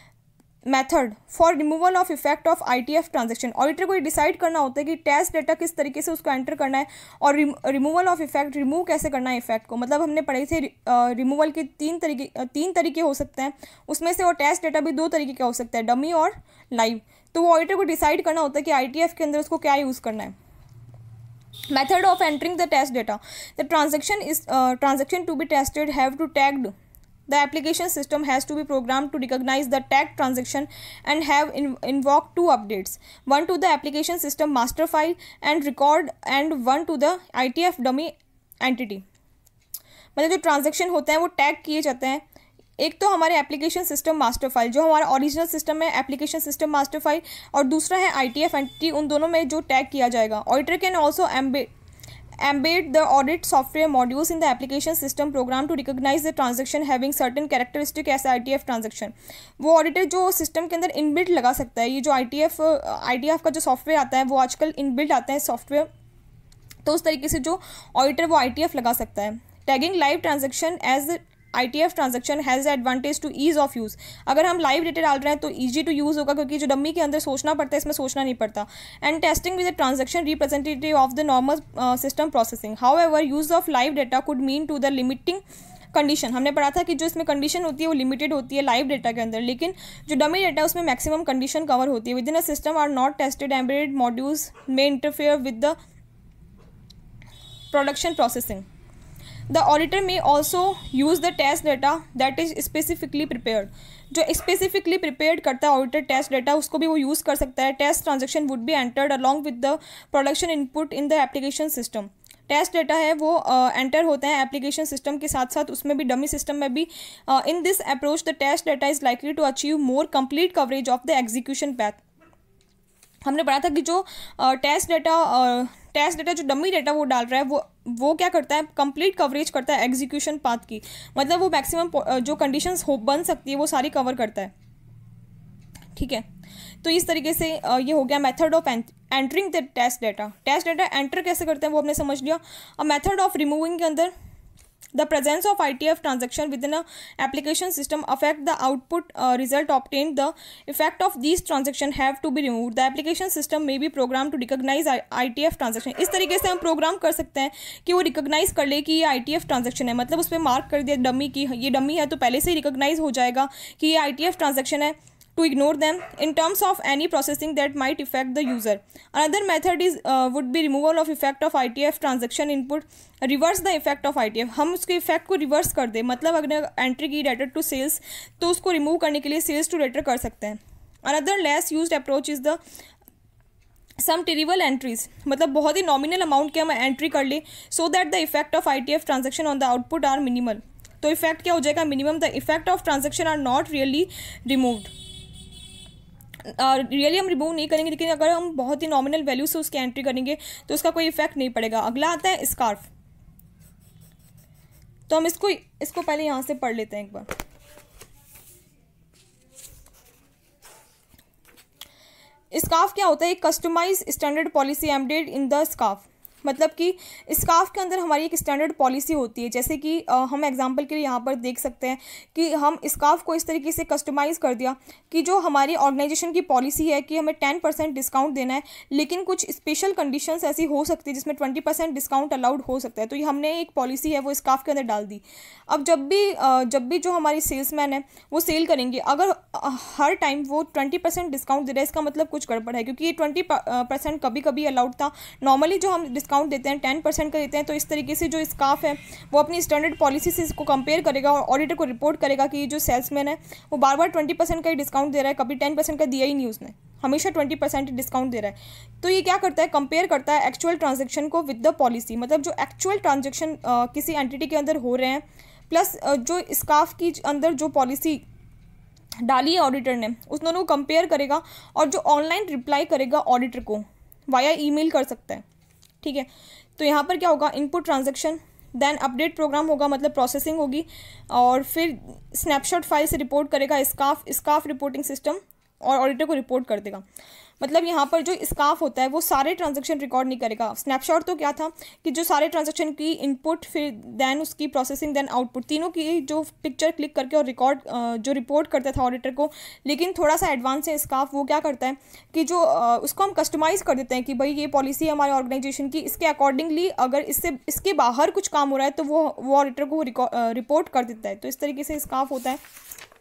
method for removal of effect of I T F transaction. Auditor को ये decide करना होता है कि test data किस तरीके से उसको एंटर करना है और रिमूवल ऑफ इफेक्ट, रिमूव कैसे करना है इफेक्ट को। मतलब हमने पढ़े थे रिमूवल के तीन तरीके तीन तरीके हो सकते हैं, उसमें से और टेस्ट डेटा भी दो तरीके का हो सकता है, डमी और लाइव। तो वो ऑडिटर को डिसाइड करना होता है कि आई टी एफ के अंदर उसको क्या यूज़ करना है। Method of entering the test data, the transaction is transaction to be tested have to tagged. The application system has to be programmed to recognize the tagged transaction and have in, invoked two updates, one to the application system master file and record and one to the I T F dummy entity. मतलब जो transaction होते हैं वो tag किए जाते हैं, एक तो हमारे एप्लीकेशन सिस्टम मास्टर फाइल जो हमारा ओरिजिनल सिस्टम है एप्लीकेशन सिस्टम मास्टर फाइल, और दूसरा है आई टी एफ एंटिटी, उन दोनों में जो टैग किया जाएगा। Auditor can also embed embed the audit software modules in the application system program to recognize the transaction having certain characteristic as I T F transaction. वो auditor जो system के अंदर इनबिल्ट लगा सकता है। ये जो I T F I T F का जो सॉफ्टवेयर आता है वो आजकल इनबिल्ट आता है सॉफ्टवेयर, तो उस तरीके से जो ऑडिटर वो आई टी एफ लगा सकता है। Tagging live transaction as I T F transaction has advantage to ease of use. अगर हम लाइव डेटा डाल रहे हैं तो ईजी टू यूज़ होगा, क्योंकि जो डमी के अंदर सोचना पड़ता है इसमें सोचना नहीं पड़ता। And testing with the transaction representative of the normal system processing. However use of live data could mean to the limiting condition. हमने पढ़ा था कि जो इसमें कंडीशन होती है वो लिमिटेड होती है लाइव डेटा के अंदर, लेकिन जो डमी डेटा है उसमें मैक्सिमम कंडीशन कवर होती है। With in a system are not tested embedded modules may interfere with the production processing. The auditor may also use the test data that is specifically prepared. जो specifically prepared करता है auditor test data उसको भी वो use कर सकता है. Test transaction would be entered along with the production input in the application system. Test data है वो एंटर uh, होते हैं एप्लीकेशन सिस्टम के साथ साथ उसमें भी डमी सिस्टम में भी. In this approach the test data is likely to achieve more complete coverage of the execution path. हमने पढ़ा था कि जो टेस्ट डेटा टेस्ट डेटा जो डमी डेटा वो डाल रहा है वो वो क्या करता है, कंप्लीट कवरेज करता है एग्जीक्यूशन पाथ की, मतलब वो मैक्सिमम जो कंडीशंस हो बन सकती है वो सारी कवर करता है, ठीक है। तो इस तरीके से ये हो गया method of entering the test data. Test data enter कैसे करते हैं वो हमने समझ लिया। अ मेथड ऑफ रिमूविंग के अंदर the presence of I T F transaction within a application system affect the output uh, result obtained. The effect of these transaction have to be removed. The application system may be programmed to recognize I T F transaction. इस तरीके से हम programme कर सकते हैं कि वो recognise कर ले कि ये I T F ट्रांजेक्शन है, मतलब उस पर मार्क कर दिया डमी की ये डमी है, तो पहले से ही रिकॉग्नाइज हो जाएगा कि ये I T F ट्रांजेक्शन है, to ignore them in terms of any processing that might affect the user. Another method is uh, would be removal of effect of I T F transaction input, reverse the effect of I T F. हम उसके effect को reverse कर दें, मतलब अगर entry की debtor to sales तो उसको रिमूव करने के लिए सेल्स टू डेटर कर सकते हैं। Another less used approach is the some terrible entries, मतलब बहुत ही नॉमिनल अमाउंट के हम एंट्री कर ले so that the effect of I T F transaction on the output are minimal. तो इफेक्ट क्या हो जाएगा, minimum. The effect of transaction are not really removed, really हम रिमूव नहीं करेंगे, लेकिन अगर हम बहुत ही नॉमिनल वैल्यू से उसकी एंट्री करेंगे तो उसका कोई इफेक्ट नहीं पड़ेगा। अगला आता है स्कार्फ। तो हम इसको इसको पहले यहाँ से पढ़ लेते हैं एक बार। स्कार्फ क्या होता है, एक customise standard policy embedded in the SCARF, मतलब कि स्कार्फ के अंदर हमारी एक स्टैंडर्ड पॉलिसी होती है। जैसे कि आ, हम एग्जांपल के लिए यहाँ पर देख सकते हैं कि हम स्कार्फ को इस तरीके से कस्टमाइज़ कर दिया कि जो हमारी ऑर्गेनाइजेशन की पॉलिसी है कि हमें टेन परसेंट डिस्काउंट देना है, लेकिन कुछ स्पेशल कंडीशंस ऐसी हो सकती है जिसमें ट्वेंटी परसेंट डिस्काउंट अलाउड हो सकता है। तो ये हमने एक पॉलिसी है वो स्कार्फ के अंदर डाल दी। अब जब भी आ, जब भी जो हमारी सेल्समैन है वो सेल करेंगे, अगर हर टाइम वो ट्वेंटी परसेंट डिस्काउंट दे रहा है, इसका मतलब कुछ गड़बड़ है, क्योंकि ये ट्वेंटी परसेंट कभी कभी अलाउड था। नॉर्मली जो हम डिस्काउंट देते हैं टेन परसेंट का देते हैं। तो इस तरीके से जो स्कार्फ है वो अपनी स्टैंडर्ड पॉलिसी से इसको कंपेयर करेगा और ऑडिटर को रिपोर्ट करेगा कि जो सेल्समैन है वो बार बार ट्वेंटी परसेंट का ही डिस्काउंट दे रहा है, कभी टेन परसेंट का दिया ही नहीं उसने, हमेशा ट्वेंटी परसेंट डिस्काउंट दे रहा है। तो ये क्या करता है, कंपेयर करता है एक्चुअल ट्रांजेक्शन को विद द पॉलिसी, मतलब जो एक्चुअल ट्रांजेक्शन किसी एंटिटी के अंदर हो रहे हैं प्लस जो स्कार्फ की अंदर जो पॉलिसी डाली है ऑडिटर ने, उस दोनों को कंपेयर करेगा और जो ऑनलाइन रिप्लाई करेगा ऑडिटर को वाया ईमेल कर सकता है, ठीक है। तो यहाँ पर क्या होगा, input transaction, then update program होगा, मतलब प्रोसेसिंग होगी, और फिर स्नैपशॉट फाइल से रिपोर्ट करेगा स्कार्फ स्कार्फ रिपोर्टिंग सिस्टम और ऑडिटर को रिपोर्ट कर देगा। मतलब यहाँ पर जो स्कार्फ होता है वो सारे ट्रांजैक्शन रिकॉर्ड नहीं करेगा। स्नैपशॉट तो क्या था कि जो सारे ट्रांजैक्शन की इनपुट, फिर देन उसकी प्रोसेसिंग, देन आउटपुट, तीनों की जो पिक्चर क्लिक करके और रिकॉर्ड जो रिपोर्ट करता था ऑडिटर को। लेकिन थोड़ा सा एडवांस है स्कार्फ, वो क्या करता है कि जो उसको हम कस्टमाइज़ कर देते हैं कि भाई ये पॉलिसी है हमारे ऑर्गेनाइजेशन की, इसके अकॉर्डिंगली अगर इससे इसके बाहर कुछ काम हो रहा है तो वो वो ऑडिटर को रिपोर्ट कर देता है। तो इस तरीके से स्कार्फ होता है।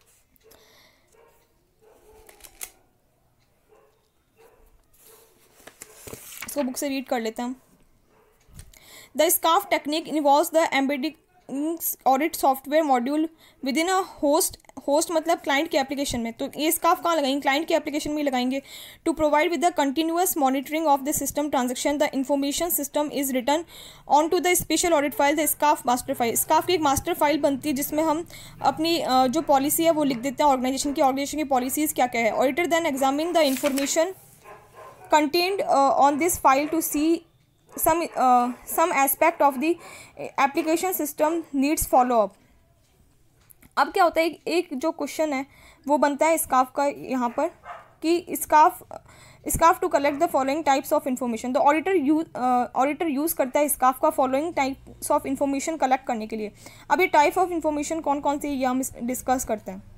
इसको बुक से रीड कर लेते हैं हम। The SCARF technique involves the embedding audit software module with in a host host मतलब क्लाइंट के एप्लीकेशन में। तो ये स्कार्फ कहाँ लगाएंगे, क्लाइंट के एप्लीकेशन में ही लगाएंगे। To provide with the continuous monitoring of the system transaction, the information system is return on to the special audit file, the SCARF master file. SCARF की एक मास्टर फाइल बनती है जिसमें हम अपनी जो पॉलिसी है वो लिख देते हैं, ऑर्गेनाइजेशन की ऑर्गेनाइजेशन की पॉलिसीज़ क्या क्या है। Auditor then examine the information contained uh, on this file to see some uh, some aspect of the application system needs follow up। अब क्या होता है, एक, एक जो क्वेश्चन है वो बनता है स्कार्फ का यहाँ पर कि SCARF SCARF to collect the following types of information. तो ऑडिटर यूज ऑडिटर यूज़ करता है स्कार्फ का following types of information collect करने के लिए। अब ये टाइप ऑफ इन्फॉर्मेशन कौन कौन सी ये हम डिस्कस करते हैं।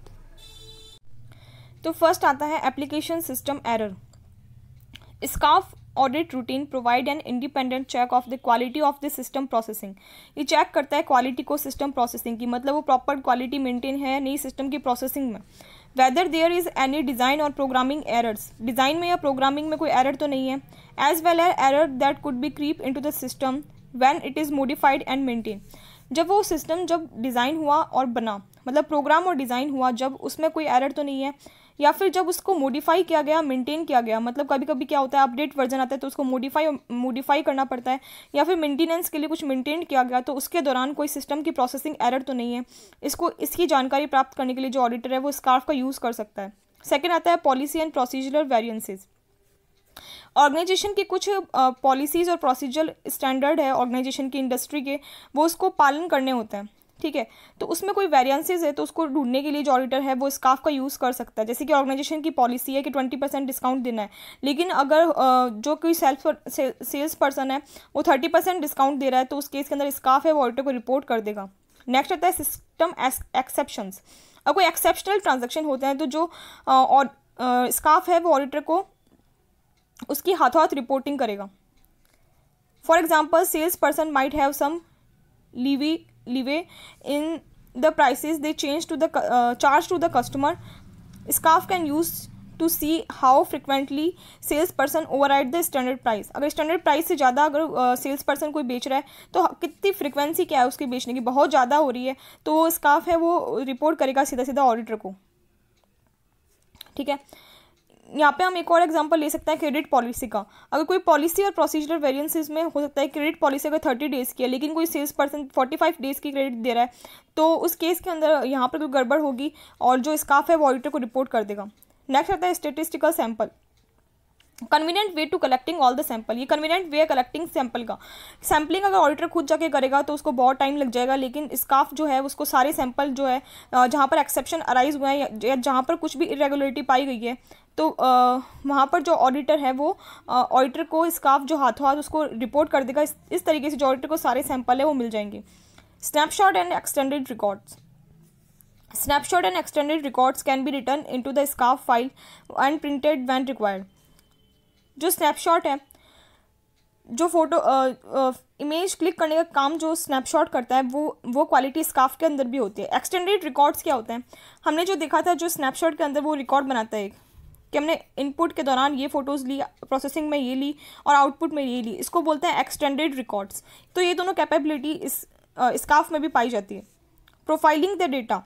तो फर्स्ट आता है application system error. SCARF audit routine provide an independent check of the quality of the system processing. ये चेक करता है क्वालिटी को सिस्टम प्रोसेसिंग की, मतलब वो प्रॉपर क्वालिटी मेंटेन है नहीं सिस्टम की प्रोसेसिंग में। Whether there is any design और प्रोग्रामिंग एरर्स, डिज़ाइन में या प्रोग्रामिंग में कोई एरर तो नहीं है। As well as error that could be creep in to the system when it is modified and maintain. जब वो सिस्टम जब डिज़ाइन हुआ और बना, मतलब प्रोग्राम और डिज़ाइन हुआ, जब उसमें कोई एरर तो नहीं है, या फिर जब उसको मॉडिफाई किया गया, मेंटेन किया गया, मतलब कभी कभी क्या होता है अपडेट वर्जन आता है तो उसको मॉडिफाई मॉडिफाई करना पड़ता है, या फिर मेंटेनेंस के लिए कुछ मेंटेन किया गया, तो उसके दौरान कोई सिस्टम की प्रोसेसिंग एरर तो नहीं है। इसको इसकी जानकारी प्राप्त करने के लिए जो ऑडिटर है वो स्कार्फ का यूज़ कर सकता है। सेकेंड आता है policy and procedural variances. Organisation के कुछ पॉलिसीज़ और प्रोसीजर स्टैंडर्ड है ऑर्गेनाइजेशन की, इंडस्ट्री के, वो उसको पालन करने होते हैं, ठीक है। तो उसमें कोई वेरिएंसेस है तो उसको ढूंढने के लिए जो ऑडिटर है वो स्काफ का यूज़ कर सकता है। जैसे कि ऑर्गेनाइजेशन की पॉलिसी है कि ट्वेंटी परसेंट डिस्काउंट देना है, लेकिन अगर जो कोई सेल्स सेल्स पर्सन है वो थर्टी परसेंट डिस्काउंट दे रहा है तो उस केस के अंदर स्काफ है वो ऑडिटर को रिपोर्ट कर देगा। नेक्स्ट आता है सिस्टम एक्सेप्शंस। अब कोई एक्सेप्शनल ट्रांजेक्शन होते हैं तो जो और स्काफ है वो ऑडिटर को उसकी हाथों हाथ रिपोर्टिंग करेगा। For example sales person might have some leeway leeway in the prices they change to the uh, charge to the customer. Scarf can use to see how frequently sales person override the standard price. अगर standard price से ज़्यादा अगर sales uh, person कोई बेच रहा है तो कितनी फ्रिक्वेंसी क्या है उसके बेचने की, बहुत ज़्यादा हो रही है तो वो स्काफ है वो रिपोर्ट करेगा सीधा सीधा ऑडिटर को, ठीक है। यहाँ पे हम एक और एग्जांपल ले सकते हैं क्रेडिट पॉलिसी का। अगर कोई पॉलिसी और प्रोसीजरल वेरिएंसेस में हो सकता है क्रेडिट पॉलिसी अगर थर्टी डेज़ की है लेकिन कोई sales person forty five days की क्रेडिट दे रहा है तो उस केस के अंदर यहाँ पर कोई गड़बड़ होगी और जो स्काफ है वो ऑडिटर को रिपोर्ट कर देगा। नेक्स्ट आता है statistical sample. Convenient way to collecting all the sample. ये कन्वीनियंट वे है कलेक्टिंग सैंपल का। सैम्पलिंग अगर ऑडिटर खुद जाके करेगा तो उसको बहुत टाइम लग जाएगा, लेकिन स्काफ जो है उसको सारे सैंपल जो है जहाँ पर एक्सेप्शन अराइज हुए हैं या जहाँ पर कुछ भी इरेगुलरिटी पाई गई है तो वहाँ पर जो ऑडिटर है वो ऑडिटर को स्काफ जो हाथों हाथ उसको रिपोर्ट कर देगा। इस, इस तरीके से जो ऑडिटर को सारे सैंपल है वो मिल जाएंगे। Snapshot and extended records. Snapshot and extended records can be return into the SCARF file and printed when required. जो स्नैपशॉट है, जो फोटो इमेज क्लिक करने का काम जो स्नैपशॉट करता है वो वो क्वालिटी स्काफ के अंदर भी होती है। एक्सटेंडेड रिकॉर्ड्स क्या होते हैं, हमने जो देखा था जो स्नैपशॉट के अंदर वो रिकॉर्ड बनाता है कि हमने इनपुट के दौरान ये फ़ोटोज़ ली, प्रोसेसिंग में ये ली और आउटपुट में ये ली, इसको बोलते हैं एक्सटेंडेड रिकॉर्ड्स। तो ये दोनों कैपेबिलिटी इस स्काफ में भी पाई जाती है। Profiling the data.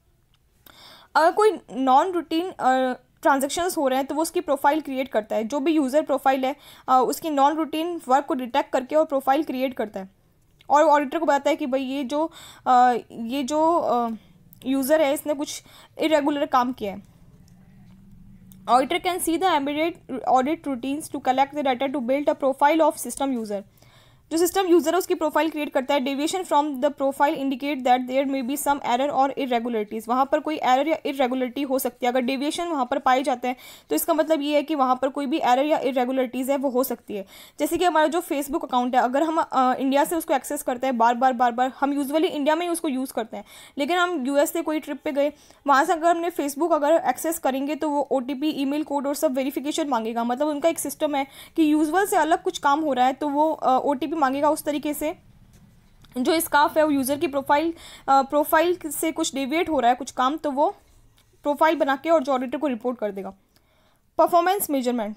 अगर कोई नॉन रूटीन ट्रांजेक्शन्स हो रहे हैं तो वो उसकी प्रोफाइल क्रिएट करता है। जो भी यूज़र प्रोफाइल है उसकी नॉन रूटीन वर्क को डिटेक्ट करके और प्रोफाइल क्रिएट करता है और ऑडिटर को बताता है कि भाई ये जो ये जो यूज़र है इसने कुछ इरेगुलर काम किया है। Auditor can see the embedded audit routines to collect the data to build a profile of system user. जो सिस्टम यूज़र है उसकी प्रोफाइल क्रिएट करता है। Deviation from the profile indicate that there may be some error और irregularities. वहाँ पर कोई error या इरेगुलरिटी हो सकती है। अगर डेविएशन वहाँ पर पाए जाते हैं तो इसका मतलब ये है कि वहाँ पर कोई भी एरर या इरेगुलरिटीज़ है वो हो सकती है। जैसे कि हमारा जो फेसबुक अकाउंट है, अगर हम आ, इंडिया से उसको एक्सेस करते हैं बार बार बार बार, हम यूजुअली इंडिया में ही उसको यूज़ करते हैं, लेकिन हम यूएस से कोई ट्रिप पर गए, वहाँ से अगर हमने फेसबुक अगर एक्सेस करेंगे तो वो O T P, email code और सब वेरीफिकेशन मांगेगा। मतलब उनका एक सिस्टम है कि यूजुअल से अलग कुछ काम हो रहा है तो वो ओ टी पी मांगेगा। उस तरीके से जो स्काफ है वो यूज़र की प्रोफाइल प्रोफाइल से कुछ डेविएट हो रहा है कुछ काम तो वो प्रोफाइल बना के और जो ऑडिटर को रिपोर्ट कर देगा। Performance measurement.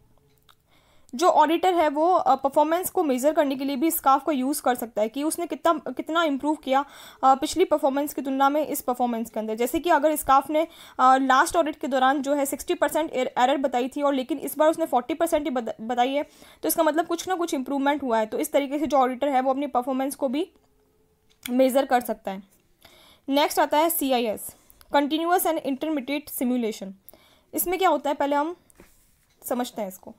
जो ऑडिटर है वो परफॉर्मेंस को मेज़र करने के लिए भी स्काफ का यूज़ कर सकता है कि उसने कितना कितना इम्प्रूव किया पिछली परफॉर्मेंस की तुलना में इस परफॉर्मेंस के अंदर। जैसे कि अगर स्काफ ने लास्ट ऑडिट के दौरान जो है सिक्सटी परसेंट एरर बताई थी और लेकिन इस बार उसने फोर्टी परसेंट ही बताई है तो इसका मतलब कुछ ना कुछ इम्प्रूवमेंट हुआ है। तो इस तरीके से जो ऑडिटर है वो अपनी परफॉर्मेंस को भी मेज़र कर सकता है। नेक्स्ट आता है C I S, continuous and intermediate simulation. इसमें क्या होता है पहले हम समझते हैं इसको।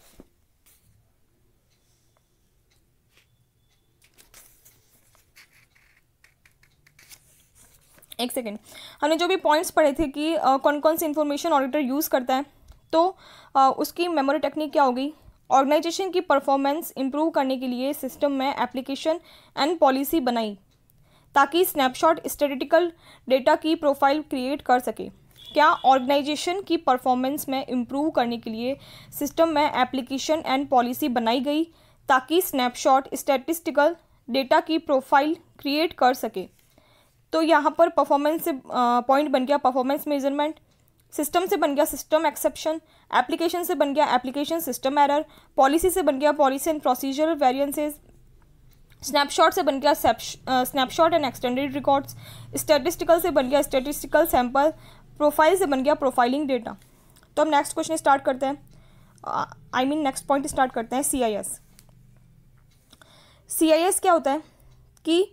एक सेकेंड, हमने जो भी पॉइंट्स पढ़े थे कि uh, कौन कौन सी इन्फॉर्मेशन ऑडिटर यूज़ करता है तो uh, उसकी मेमोरी टेक्निक क्या होगी। ऑर्गेनाइजेशन की परफॉर्मेंस इंप्रूव करने के लिए सिस्टम में एप्लीकेशन एंड पॉलिसी बनाई ताकि स्नैपशॉट स्टैटिस्टिकल डेटा की प्रोफाइल क्रिएट कर सके। क्या ऑर्गेनाइजेशन की परफॉर्मेंस में इंप्रूव करने के लिए सिस्टम में एप्लीकेशन एंड पॉलिसी बनाई गई ताकि स्नैपशॉट स्टैटिस्टिकल डेटा की प्रोफाइल क्रिएट कर सके। तो यहाँ पर परफॉर्मेंस से पॉइंट बन गया परफॉर्मेंस मेजरमेंट, सिस्टम से बन गया सिस्टम एक्सेप्शन, एप्लीकेशन से बन गया एप्लीकेशन सिस्टम एरर, पॉलिसी से बन गया policy and procedural variances, snapshot से बन गया snapshot and extended records, statistical से बन गया स्टैटिस्टिकल सैंपल, प्रोफाइल से बन गया प्रोफाइलिंग डेटा। तो हम नेक्स्ट क्वेश्चन स्टार्ट करते हैं, I mean next point start करते हैं सी I S. C I S क्या होता है कि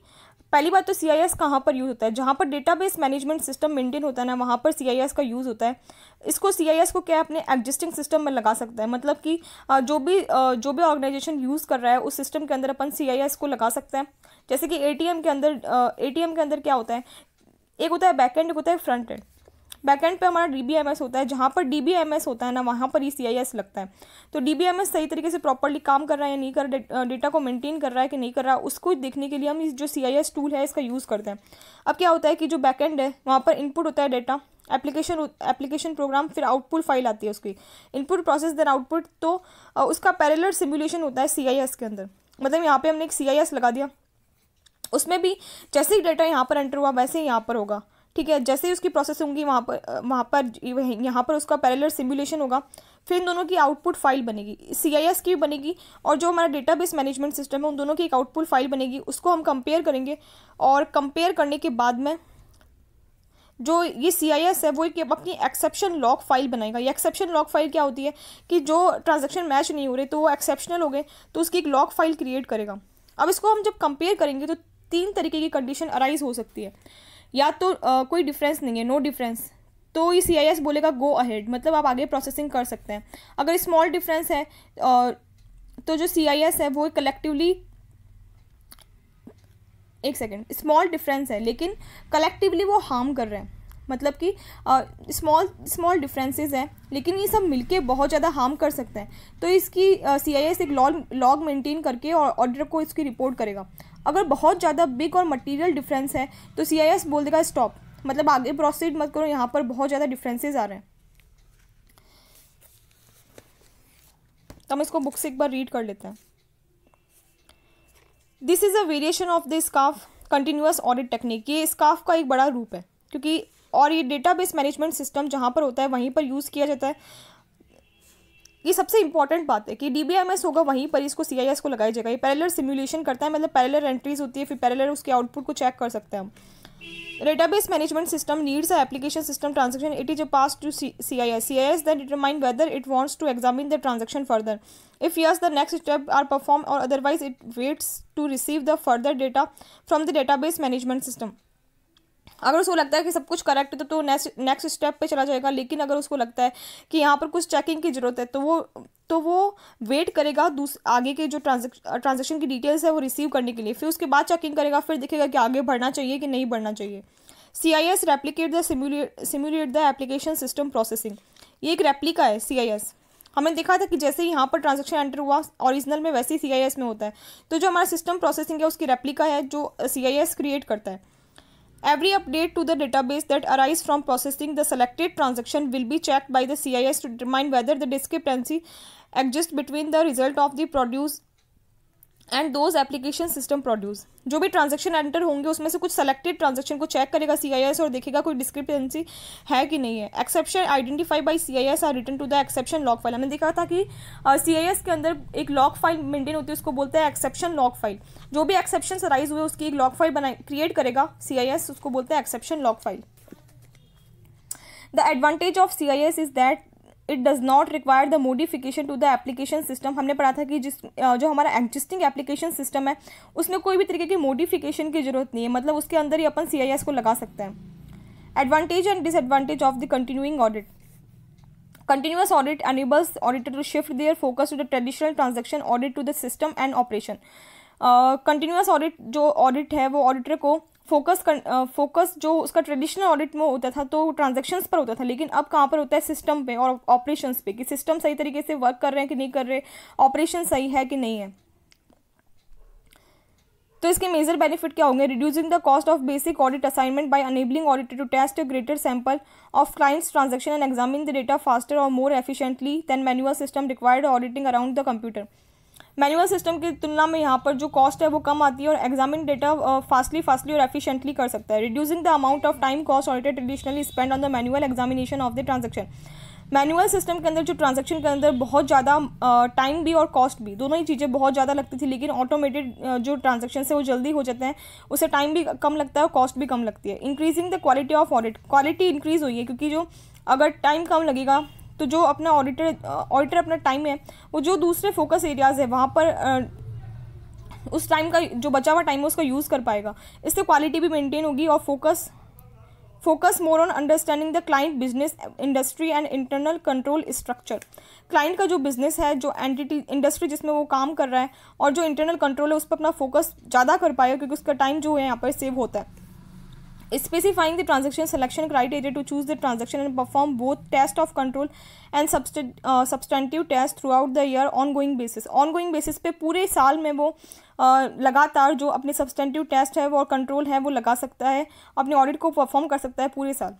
पहली बात तो सी आई एस कहाँ पर यूज़ होता है, जहाँ पर डेटाबेस मैनेजमेंट सिस्टम मेंटेन होता है ना, वहाँ पर सी आई एस का यूज़ होता है। इसको सी आई एस को क्या अपने एग्जिस्टिंग सिस्टम में लगा सकता है, मतलब कि जो भी जो भी ऑर्गेनाइजेशन यूज़ कर रहा है उस सिस्टम के अंदर अपन सी आई एस को लगा सकते हैं। जैसे कि ए टी एम के अंदर ए टी एम के अंदर क्या होता है, एक होता है बैक एंड, एक होता है फ्रंट एंड। बैक एंड पे हमारा डी बी एम एस होता है, जहाँ पर डी बी एम एस होता है ना वहाँ पर ही सी आई एस लगता है। तो डी बी एम एस सही तरीके से प्रॉपर्ली काम कर रहा है या नहीं कर रहा, डेटा को मेंटेन कर रहा है कि नहीं कर रहा, उसको देखने के लिए हम इस जो सी आई एस टूल है इसका यूज़ करते हैं। अब क्या होता है कि जो बैक एंड है वहाँ पर इनपुट होता है डेटा, एप्लीकेशन एप्लीकेशन प्रोग्राम, फिर आउटपुट फाइल आती है उसकी, इनपुट प्रोसेस देन आउटपुट। तो उसका पैरेलल सिमुलेशन होता है सी आई एस के अंदर। मतलब यहाँ पर हमने एक सी आई एस लगा दिया, उसमें भी जैसे ही डेटा यहाँ पर एंटर हुआ वैसे ही यहाँ पर होगा, ठीक है। जैसे ही उसकी प्रोसेस होंगी वहाँ पर वहाँ पर यहाँ पर उसका पैरेलल सिमुलेशन होगा, फिर इन दोनों की आउटपुट फाइल बनेगी, सी आई एस की भी बनेगी और जो हमारा डेटाबेस मैनेजमेंट सिस्टम है उन दोनों की एक आउटपुट फाइल बनेगी। उसको हम कंपेयर करेंगे और कंपेयर करने के बाद में जो ये सी आई एस है वो एक अपनी एक्सेप्शन लॉग फाइल बनाएगा। ये एक्सेप्शन लॉग फाइल क्या होती है कि जो ट्रांजेक्शन मैच नहीं हो रहे तो वो एक्सेप्शनल हो गए तो उसकी एक लॉग फाइल क्रिएट करेगा। अब इसको हम जब कंपेयर करेंगे तो तीन तरीके की कंडीशन अराइज हो सकती है। या तो uh, कोई डिफरेंस नहीं है, नो डिफरेंस, तो ये सी आई एस बोलेगा गो अहेड, मतलब आप आगे प्रोसेसिंग कर सकते हैं। अगर स्मॉल डिफरेंस है uh, तो जो सी आई एस है वो कलेक्टिवली, एक सेकेंड, स्मॉल डिफरेंस है लेकिन कलेक्टिवली वो हार्म कर रहे हैं, मतलब कि स्मॉल स्मॉल डिफरेंसेस हैं लेकिन ये सब मिलके बहुत ज़्यादा हार्म कर सकते हैं। तो इसकी सी आई एस एक लॉग लॉग मेंटेन करके और ऑर्डर को इसकी रिपोर्ट करेगा। अगर बहुत ज़्यादा बिग और मटेरियल डिफरेंस है तो सी आई एस बोल देगा स्टॉप, मतलब आगे प्रोसीड मत करो, यहाँ पर बहुत ज़्यादा डिफरेंसेस आ रहे हैं। तो हम इसको बुक से एक बार रीड कर लेते हैं। This is a variation of the SCARF continuous audit technique. ये स्काफ का एक बड़ा रूप है क्योंकि और ये डेटाबेस मैनेजमेंट सिस्टम जहाँ पर होता है वहीं पर यूज़ किया जाता है। ये सबसे इंपॉर्टेंट बात है कि डी बी एम एस होगा वहीं पर इसको सी आई एस को लगाया जाएगा। ये पैरेलल सिमुलेशन करता है, मतलब पैरेलल एंट्रीज होती है, फिर पैरेलल उसके आउटपुट को चेक कर सकते हैं हम। Database management system needs a application system transaction, it is a pass to C I S C I S then determine whether it wants to examine the transaction further. If yes, the next step are performed or otherwise it waits to receive the further data from the database management system. अगर उसको लगता है कि सब कुछ correct है तो next next step पे चला जाएगा, लेकिन अगर उसको लगता है कि यहाँ पर कुछ चेकिंग की ज़रूरत है तो वो तो वो वेट करेगा दूस आगे के जो ट्रांजेक्शन की डिटेल्स है वो रिसीव करने के लिए, फिर उसके बाद चेकिंग करेगा, फिर देखेगा कि आगे बढ़ना चाहिए कि नहीं बढ़ना चाहिए। C I S replicate the simulate simulate the application system processing. ये एक रेप्लिका है सी आई एस। हमें देखा था कि जैसे ही यहाँ पर ट्रांजेक्शन एंटर हुआ ओरिजिनल में वैसे ही सी आई एस में होता है। तो जो हमारा सिस्टम प्रोसेसिंग है उसकी रेप्लिका है जो सी आई एस क्रिएट करता है। Every update to the database that arise from processing the selected transaction will be checked by the C I S to determine whether the discrepancy exists between the result of the produce and those application system produce. जो भी transaction enter होंगे उसमें से कुछ selected transaction को check करेगा सी I S और देखेगा कोई डिस्क्रिपेंसी है कि नहीं है। Exception identify by C I S are return to the exception log file. हमने देखा था कि सी आई एस के अंदर एक लॉग फाइल मेंटेन होती है, उसको बोलते हैं एक्सेप्शन लॉग फाइल। जो भी एक्सेप्शन अराइज हुए उसकी एक लॉग फाइल बना क्रिएट करेगा सी आई एस, उसको बोलते हैं exception log file. The advantage of C I S is that it does not require the modification to the application system. हमने पढ़ा था कि जिस जो हमारा एग्जिस्टिंग एप्लीकेशन सिस्टम है उसमें कोई भी तरीके की मोडिफिकेशन की जरूरत नहीं है, मतलब उसके अंदर ही अपन सी आई एस को लगा सकते हैं। Advantage and disadvantage of the continuing audit. Continuous audit enables auditor to shift their focus to the traditional transaction audit to the system and operation. Continuous audit जो ऑडिट है वो ऑडिटर को focus focus जो उसका traditional audit में होता था तो ट्रांजैक्शंस पर होता था, लेकिन अब कहाँ पर होता है सिस्टम पे और ऑपरेशंस पे कि सिस्टम सही तरीके से वर्क कर रहे हैं कि नहीं कर रहे, ऑपरेशन सही है कि नहीं है। तो इसके मेजर बेनिफिट क्या होंगे? Reducing the cost of basic audit assignment by enabling auditor to test a greater sample of clients transaction and examine the data faster और more efficiently than manual system required auditing around the computer. Manual system की तुलना में यहाँ पर जो cost है वो कम आती है और एग्जामिन डेटा फास्टली फास्टली और एफिशिएंटली कर सकता है। Reducing the amount of time cost auditor traditionally spend on the manual examination of the transaction. Manual system के अंदर जो ट्रांजैक्शन के अंदर बहुत ज़्यादा टाइम भी और कॉस्ट भी, दोनों ही चीज़ें बहुत ज़्यादा लगती थी, लेकिन ऑटोमेटेड जो ट्रांजैक्शन है वो जल्दी हो जाते हैं, उससे टाइम भी कम लगता है और कॉस्ट भी कम लगती है। Increasing the quality of audit. Quality increase हुई है क्योंकि जो अगर टाइम कम लगेगा तो जो अपना ऑडिटर ऑडिटर अपना टाइम है वो जो दूसरे फोकस एरियाज़ है वहाँ पर उस टाइम का जो बचा हुआ टाइम है उसका यूज़ कर पाएगा। इससे क्वालिटी भी मेंटेन होगी और focus focus more on understanding the client business industry and internal control structure. Client का जो बिजनेस है, जो एंटिटी इंडस्ट्री जिसमें वो काम कर रहा है और जो इंटरनल कंट्रोल है उस पर अपना फोकस ज़्यादा कर पाएगा, क्योंकि उसका टाइम जो है यहाँ पर सेव होता है। Specifying the transaction selection criteria to choose the transaction and perform both test of control and substan- uh, substantive test throughout the year ongoing basis। ongoing basis पे पूरे साल में वो uh, लगातार जो अपने substantive test है वो और control है वो लगा सकता है, अपने audit को perform कर सकता है पूरे साल।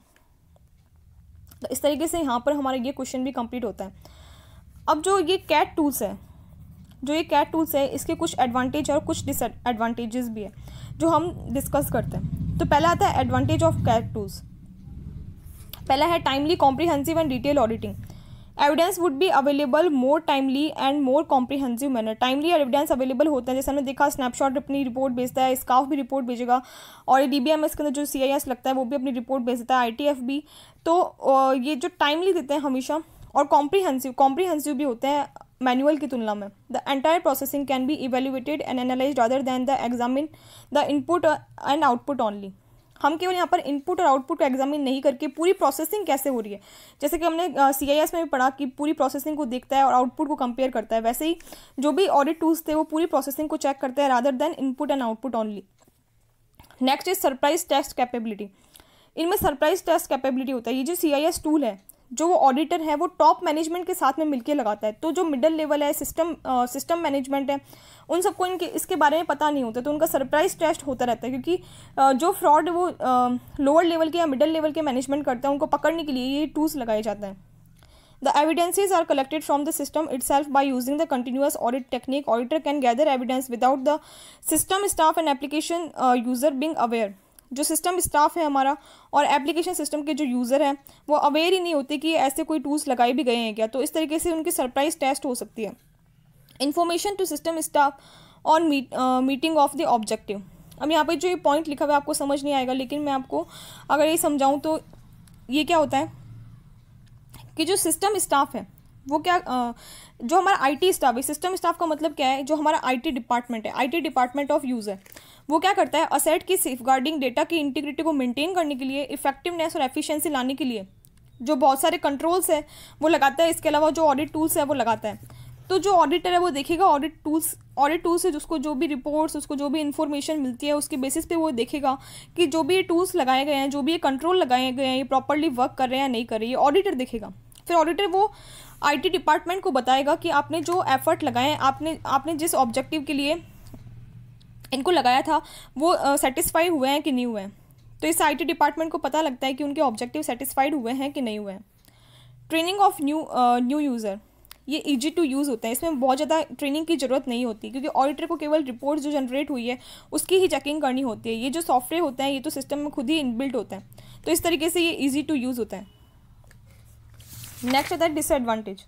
तो इस तरीके से यहाँ पर हमारा ये क्वेश्चन भी कंप्लीट होता है। अब जो ये कैट टूल्स है जो ये कैट टूल्स है इसके कुछ एडवांटेज और कुछ डिसएडवांटेजेस भी है जो हम डिस्कस करते हैं। तो पहला आता है एडवांटेज ऑफ कैट टूल्स। पहला है timely comprehensive and detail auditing. Evidence would be available more timely and more comprehensive manner. Timely evidence available होता है, जैसे हमने देखा स्नैपशॉट अपनी रिपोर्ट भेजता है, स्काफ भी रिपोर्ट भेजेगा, और डी बी एम एस के अंदर जो सी आई एस लगता है वो भी अपनी रिपोर्ट भेज देता है, आई टी एफ भी। तो ये जो टाइमली देते हैं हमेशा, और कॉम्प्रिहेंसिव कॉम्प्रिहेंसिव भी होते हैं मैनुअल की तुलना में। The entire processing can be evaluated and analysed rather than the examine the input and output only. हम केवल यहाँ पर इनपुट और आउटपुट को एग्जामिन नहीं करके पूरी प्रोसेसिंग कैसे हो रही है, जैसे कि हमने सी आई एस में भी पढ़ा कि पूरी प्रोसेसिंग को देखता है और आउटपुट को कंपेयर करता है, वैसे ही जो भी ऑडिट टूल्स थे वो पूरी प्रोसेसिंग को चेक करते हैं rather than input and output only. Next is surprise test capability. इनमें सरप्राइज टेस्ट कैपेबिलिटी होता है। ये जो सी आई एस टूल है, जो वो ऑडिटर है वो टॉप मैनेजमेंट के साथ में मिलकर लगाता है। तो जो मिडल लेवल है, सिस्टम सिस्टम मैनेजमेंट है, उन सबको इनके इसके बारे में पता नहीं होता, तो उनका सरप्राइज टेस्ट होता रहता है, क्योंकि uh, जो फ्रॉड वो लोअर uh, लेवल के या मिडल लेवल के मैनेजमेंट करता है उनको पकड़ने के लिए ये टूल्स लगाए जाते हैं। The evidences are collected from the system itself by using the continuous audit technique. Auditor can gather evidence without the system staff and application user being aware. जो सिस्टम स्टाफ है हमारा और एप्लीकेशन सिस्टम के जो user हैं वो aware ही नहीं होते कि ऐसे कोई टूल्स लगाए भी गए हैं क्या, तो इस तरीके से उनकी सरप्राइज टेस्ट हो सकती है। Information to system staff on meeting of the objective. अब यहाँ पे जो ये पॉइंट लिखा हुआ है आपको समझ नहीं आएगा, लेकिन मैं आपको अगर ये समझाऊँ तो ये क्या होता है कि जो सिस्टम स्टाफ है वो क्या uh, जो हमारा आईटी स्टाफ है, सिस्टम स्टाफ का मतलब क्या है, जो हमारा आईटी डिपार्टमेंट है, आईटी डिपार्टमेंट ऑफ यूज़ है, वो क्या करता है असेट की सेफगार्डिंग, डेटा की इंटीग्रिटी को मेंटेन करने के लिए, इफेक्टिवनेस और एफिशिएंसी लाने के लिए जो बहुत सारे कंट्रोल्स है वो लगाता है। इसके अलावा जो ऑडिट टूल्स है वो लगाता है। तो जो ऑडिटर है वो देखेगा ऑडिट टूल्स ऑडिट टूल्स से उसको जो भी रिपोर्ट्स, उसको जो भी इन्फॉर्मेशन मिलती है उसके बेसिस पे वो देखेगा कि जो भी ये टूल्स लगाए गए हैं, जो भी ये कंट्रोल लगाए गए हैं, ये प्रॉपरली वर्क कर रहे हैं या नहीं कर रहे हैं, ये ऑडिटर देखेगा। फिर ऑडिटर वो आईटी डिपार्टमेंट को बताएगा कि आपने जो एफर्ट लगाए हैं, आपने आपने जिस ऑब्जेक्टिव के लिए इनको लगाया था वो सेटिस्फाई uh, हुए हैं कि नहीं हुए हैं। तो इस आईटी डिपार्टमेंट को पता लगता है कि उनके ऑब्जेक्टिव सेटिस्फाइड हुए हैं कि नहीं हुए हैं। Training of new new user, ये इजी टू यूज़ होता है, इसमें बहुत ज़्यादा ट्रेनिंग की ज़रूरत नहीं होती, क्योंकि ऑडिटर को केवल रिपोर्ट जो जनरेट हुई है उसकी ही चेकिंग करनी होती है। ये जो सॉफ्टवेयर होता है ये तो सिस्टम में खुद ही इनबिल्ट होता है, तो इस तरीके से ये ईजी टू यूज़ होता है। नेक्स्ट आता है डिसएडवांटेज।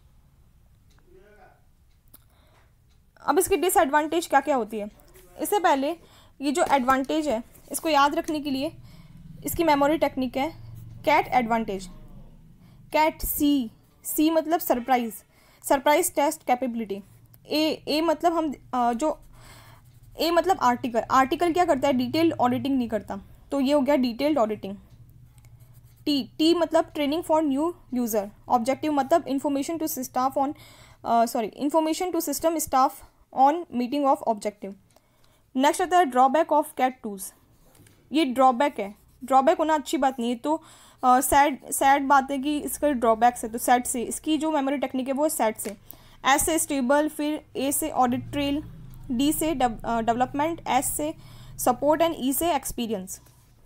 अब इसकी डिसएडवांटेज क्या क्या होती है, इससे पहले ये जो एडवांटेज है इसको याद रखने के लिए इसकी मेमोरी टेक्निक है CAAT advantage. CAAT C C मतलब surprise surprise test capability. A A मतलब हम जो ए मतलब आर्टिकल आर्टिकल क्या करता है, डिटेल्ड ऑडिटिंग नहीं करता, तो ये हो गया डिटेल्ड ऑडिटिंग। टी टी मतलब training for new user. Objective मतलब information to staff on sorry information to system staff on meeting of objective. Next आता है ड्रॉबैक ऑफ कैट टूल्स। ये ड्रॉबैक है, ड्रॉबैक होना अच्छी बात नहीं है, तो सैड uh, सैड बात है कि इसका ड्रॉबैक्स है, तो सैड से इसकी जो मेमोरी टेक्निक है वो सैड से। एस से स्टेबल, फिर ए से ऑडिट ट्रेल, डी से डेवलपमेंट, एस से सपोर्ट एंड ई से एक्सपीरियंस।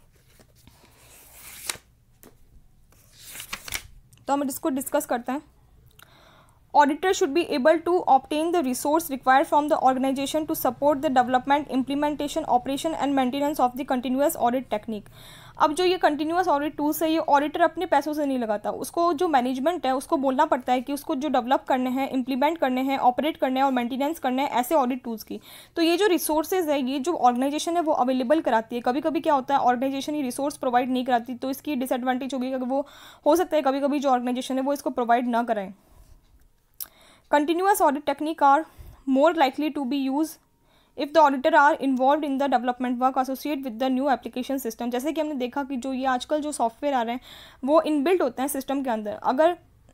तो हम इसको डिस्कस करते हैं। Auditor should be able to obtain the resource required from the organization to support the development, implementation, operation and maintenance of the continuous audit technique। अब जो ये continuous audit tools है ये ऑडिटर अपने पैसों से नहीं लगाता, उसको जो मैनेजमेंट है उसको बोलना पड़ता है कि उसको जो डेवलप करने हैं, इम्प्लीमेंट करने हैं, ऑपरेट करने हैं और मेंटेनेंस करने हैं ऐसे ऑडिट टूल्स की। तो ये जो रिसोर्सेज है ये जो ऑर्गेनाइजेशन है वो अवेलेबल कराती है। कभी कभी क्या होता है ऑर्गेनाइजेशन ये रिसोर्स प्रोवाइड नहीं कराती, तो इसकी डिसएडवांटेज होगी कि वो हो सकता है कभी कभी जो ऑर्गेनाइजेशन है वो इसको प्रोवाइड ना कराएं। Continuous audit technique are more likely to be used if the auditor are involve in the development work associate with the new application system. जैसे कि हमने देखा कि जो ये आजकल जो सॉफ्टवेयर आ रहे हैं वो इनबिल्ट होते हैं सिस्टम के अंदर। अगर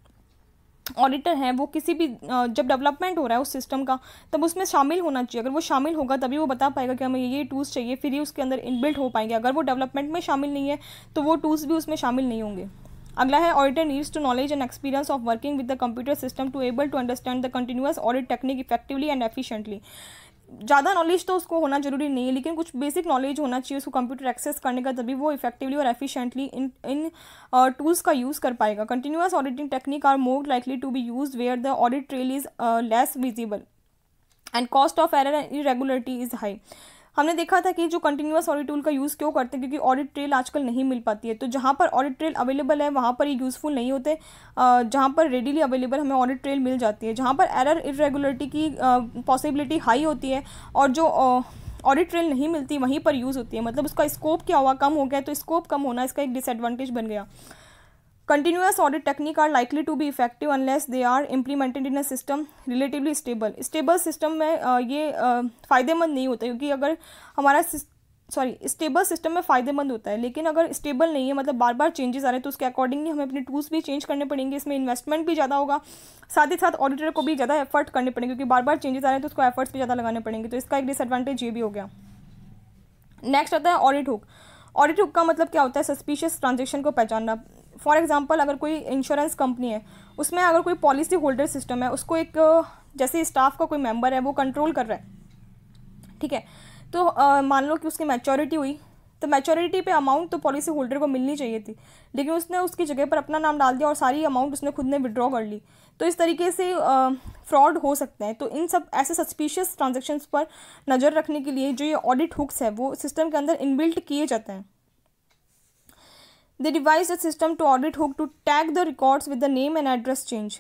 ऑडिटर है वो किसी भी जब डेवलपमेंट हो रहा है उस सिस्टम का तब उसमें शामिल होना चाहिए। अगर वो शामिल होगा तभी वो बता पाएगा कि हमें ये ये टूल्स चाहिए, फिर ही उसके अंदर इनबिल्ट हो पाएंगे। अगर वो डेवलपमेंट में शामिल नहीं है तो वो टूल्स भी उसमें शामिल नहीं होंगे। अगला है auditor needs to knowledge and experience of working with the computer system to able to understand the continuous audit technique effectively and efficiently. ज़्यादा नॉलेज तो उसको होना जरूरी नहीं है, लेकिन कुछ बेसिक नॉलेज होना चाहिए उसको कंप्यूटर एक्सेस करने का, तभी वो इफेक्टिवली और एफिशिएंटली इन इन टूल्स का यूज़ कर पाएगा। Continuous auditing technique are more likely to be use where the audit trail is less visible and cost of error and irregularity is high. हमने देखा था कि जो कंटिन्यूअस ऑडिट टूल का यूज़ क्यों करते हैं, क्योंकि ऑडिट ट्रेल आजकल नहीं मिल पाती है। तो जहाँ पर ऑडिट ट्रेल अवेलेबल है वहाँ पर ये यूज़फुल नहीं होते, जहाँ पर रेडीली अवेलेबल हमें ऑडिट ट्रेल मिल जाती है। जहाँ पर एरर इरेगुलरिटी की पॉसिबिलिटी हाई होती है और जो ऑडिट ट्रेल नहीं मिलती वहीं पर यूज़ होती है, मतलब उसका स्कोप क्या हुआ, कम हो गया। तो स्कोप कम होना इसका एक डिसएडवांटेज बन गया। Continuous audit technique are likely to be effective unless they are implemented in a system relatively stable. Stable system में uh, ये uh, फ़ायदेमंद नहीं होता, क्योंकि अगर हमारा सॉरी स्टेबल सिस्टम में फ़ायदेमंद होता है, लेकिन अगर स्टेबल नहीं है मतलब बार बार चेंजेस आ रहे हैं तो उसके अकॉर्डिंगली हमें अपने टूल्स भी चेंज करने पड़ेंगे। इसमें इन्वेस्टमेंट भी ज़्यादा होगा, साथ ही साथ ऑडिटर को भी ज़्यादा एफर्ट करने पड़ेंगे, क्योंकि बार बार चेंजेस आ रहे हैं तो उसको एफर्ट्स भी ज़्यादा लगाने पड़ेंगे। तो इसका एक डिसएडवांटेज ये भी हो गया। नेक्स्ट आता है ऑडिट हुक। ऑडिट हुक का मतलब क्या होता है? सस्पिशियस ट्रांजेक्शन को पहचानना। फॉर एग्जांपल अगर कोई इंश्योरेंस कंपनी है उसमें अगर कोई पॉलिसी होल्डर सिस्टम है, उसको एक जैसे स्टाफ का कोई मेंबर है वो कंट्रोल कर रहा है, ठीक है। तो आ, मान लो कि उसकी मैच्योरिटी हुई, तो मैच्योरिटी पे अमाउंट तो पॉलिसी होल्डर को मिलनी चाहिए थी, लेकिन उसने उसकी जगह पर अपना नाम डाल दिया और सारी अमाउंट उसने खुद ने विड्रॉ कर ली। तो इस तरीके से फ्रॉड हो सकते हैं। तो इन सब ऐसे सस्पिशियस ट्रांजेक्शन्स पर नज़र रखने के लिए जो ये ऑडिट हुक्स है वो सिस्टम के अंदर इनबिल्ट किए जाते हैं। They devised a system to audit hook to tag the records with the name and address change.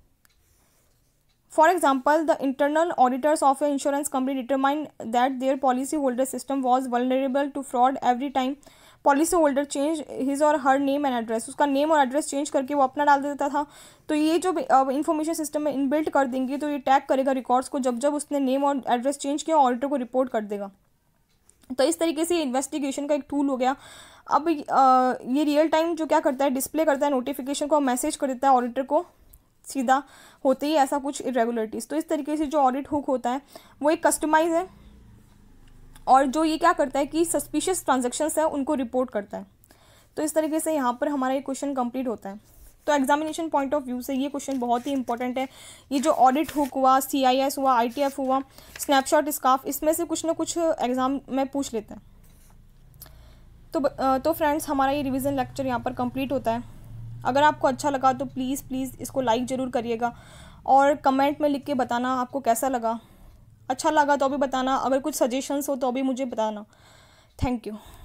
For example, the internal auditors of an insurance company determined that their policyholder system was vulnerable to fraud every time policyholder changed his or her name and address. उसका name और address change करके वो अपना डाल देता था। तो ये जो इन्फॉर्मेशन सिस्टम में इनबिल्ट कर देंगे तो ये टैग करेगा रिकॉर्ड्स को, जब जब उसने नेम और एड्रेस चेंज किया ऑडिटर को रिपोर्ट कर देगा। तो इस तरीके से इन्वेस्टिगेशन का एक टूल हो गया। अब आ, ये रियल टाइम जो क्या करता है, डिस्प्ले करता है नोटिफिकेशन को, मैसेज कर देता है ऑडिटर को सीधा होते ही ऐसा कुछ इरेगुलरिटीज़। तो इस तरीके से जो ऑडिट हुक होता है वो एक कस्टमाइज है, और जो ये क्या करता है कि सस्पिशियस ट्रांजेक्शन्स है उनको रिपोर्ट करता है। तो इस तरीके से यहाँ पर हमारा ये क्वेश्चन कंप्लीट होता है। तो एग्जामिनेशन पॉइंट ऑफ व्यू से ये क्वेश्चन बहुत ही इंपॉर्टेंट है। ये जो ऑडिट हुक हुआ, सी आई एस हुआ, आई टी एफ हुआ, स्नैपशॉट स्कार्फ, इसमें से कुछ ना कुछ एग्जाम में पूछ लेते हैं। तो तो फ्रेंड्स हमारा ये रिवीजन लेक्चर यहाँ पर कंप्लीट होता है। अगर आपको अच्छा लगा तो प्लीज़ प्लीज़ इसको लाइक ज़रूर करिएगा और कमेंट में लिख के बताना आपको कैसा लगा। अच्छा लगा तो भी बताना, अगर कुछ सजेशंस हो तो भी मुझे बताना। Thank you.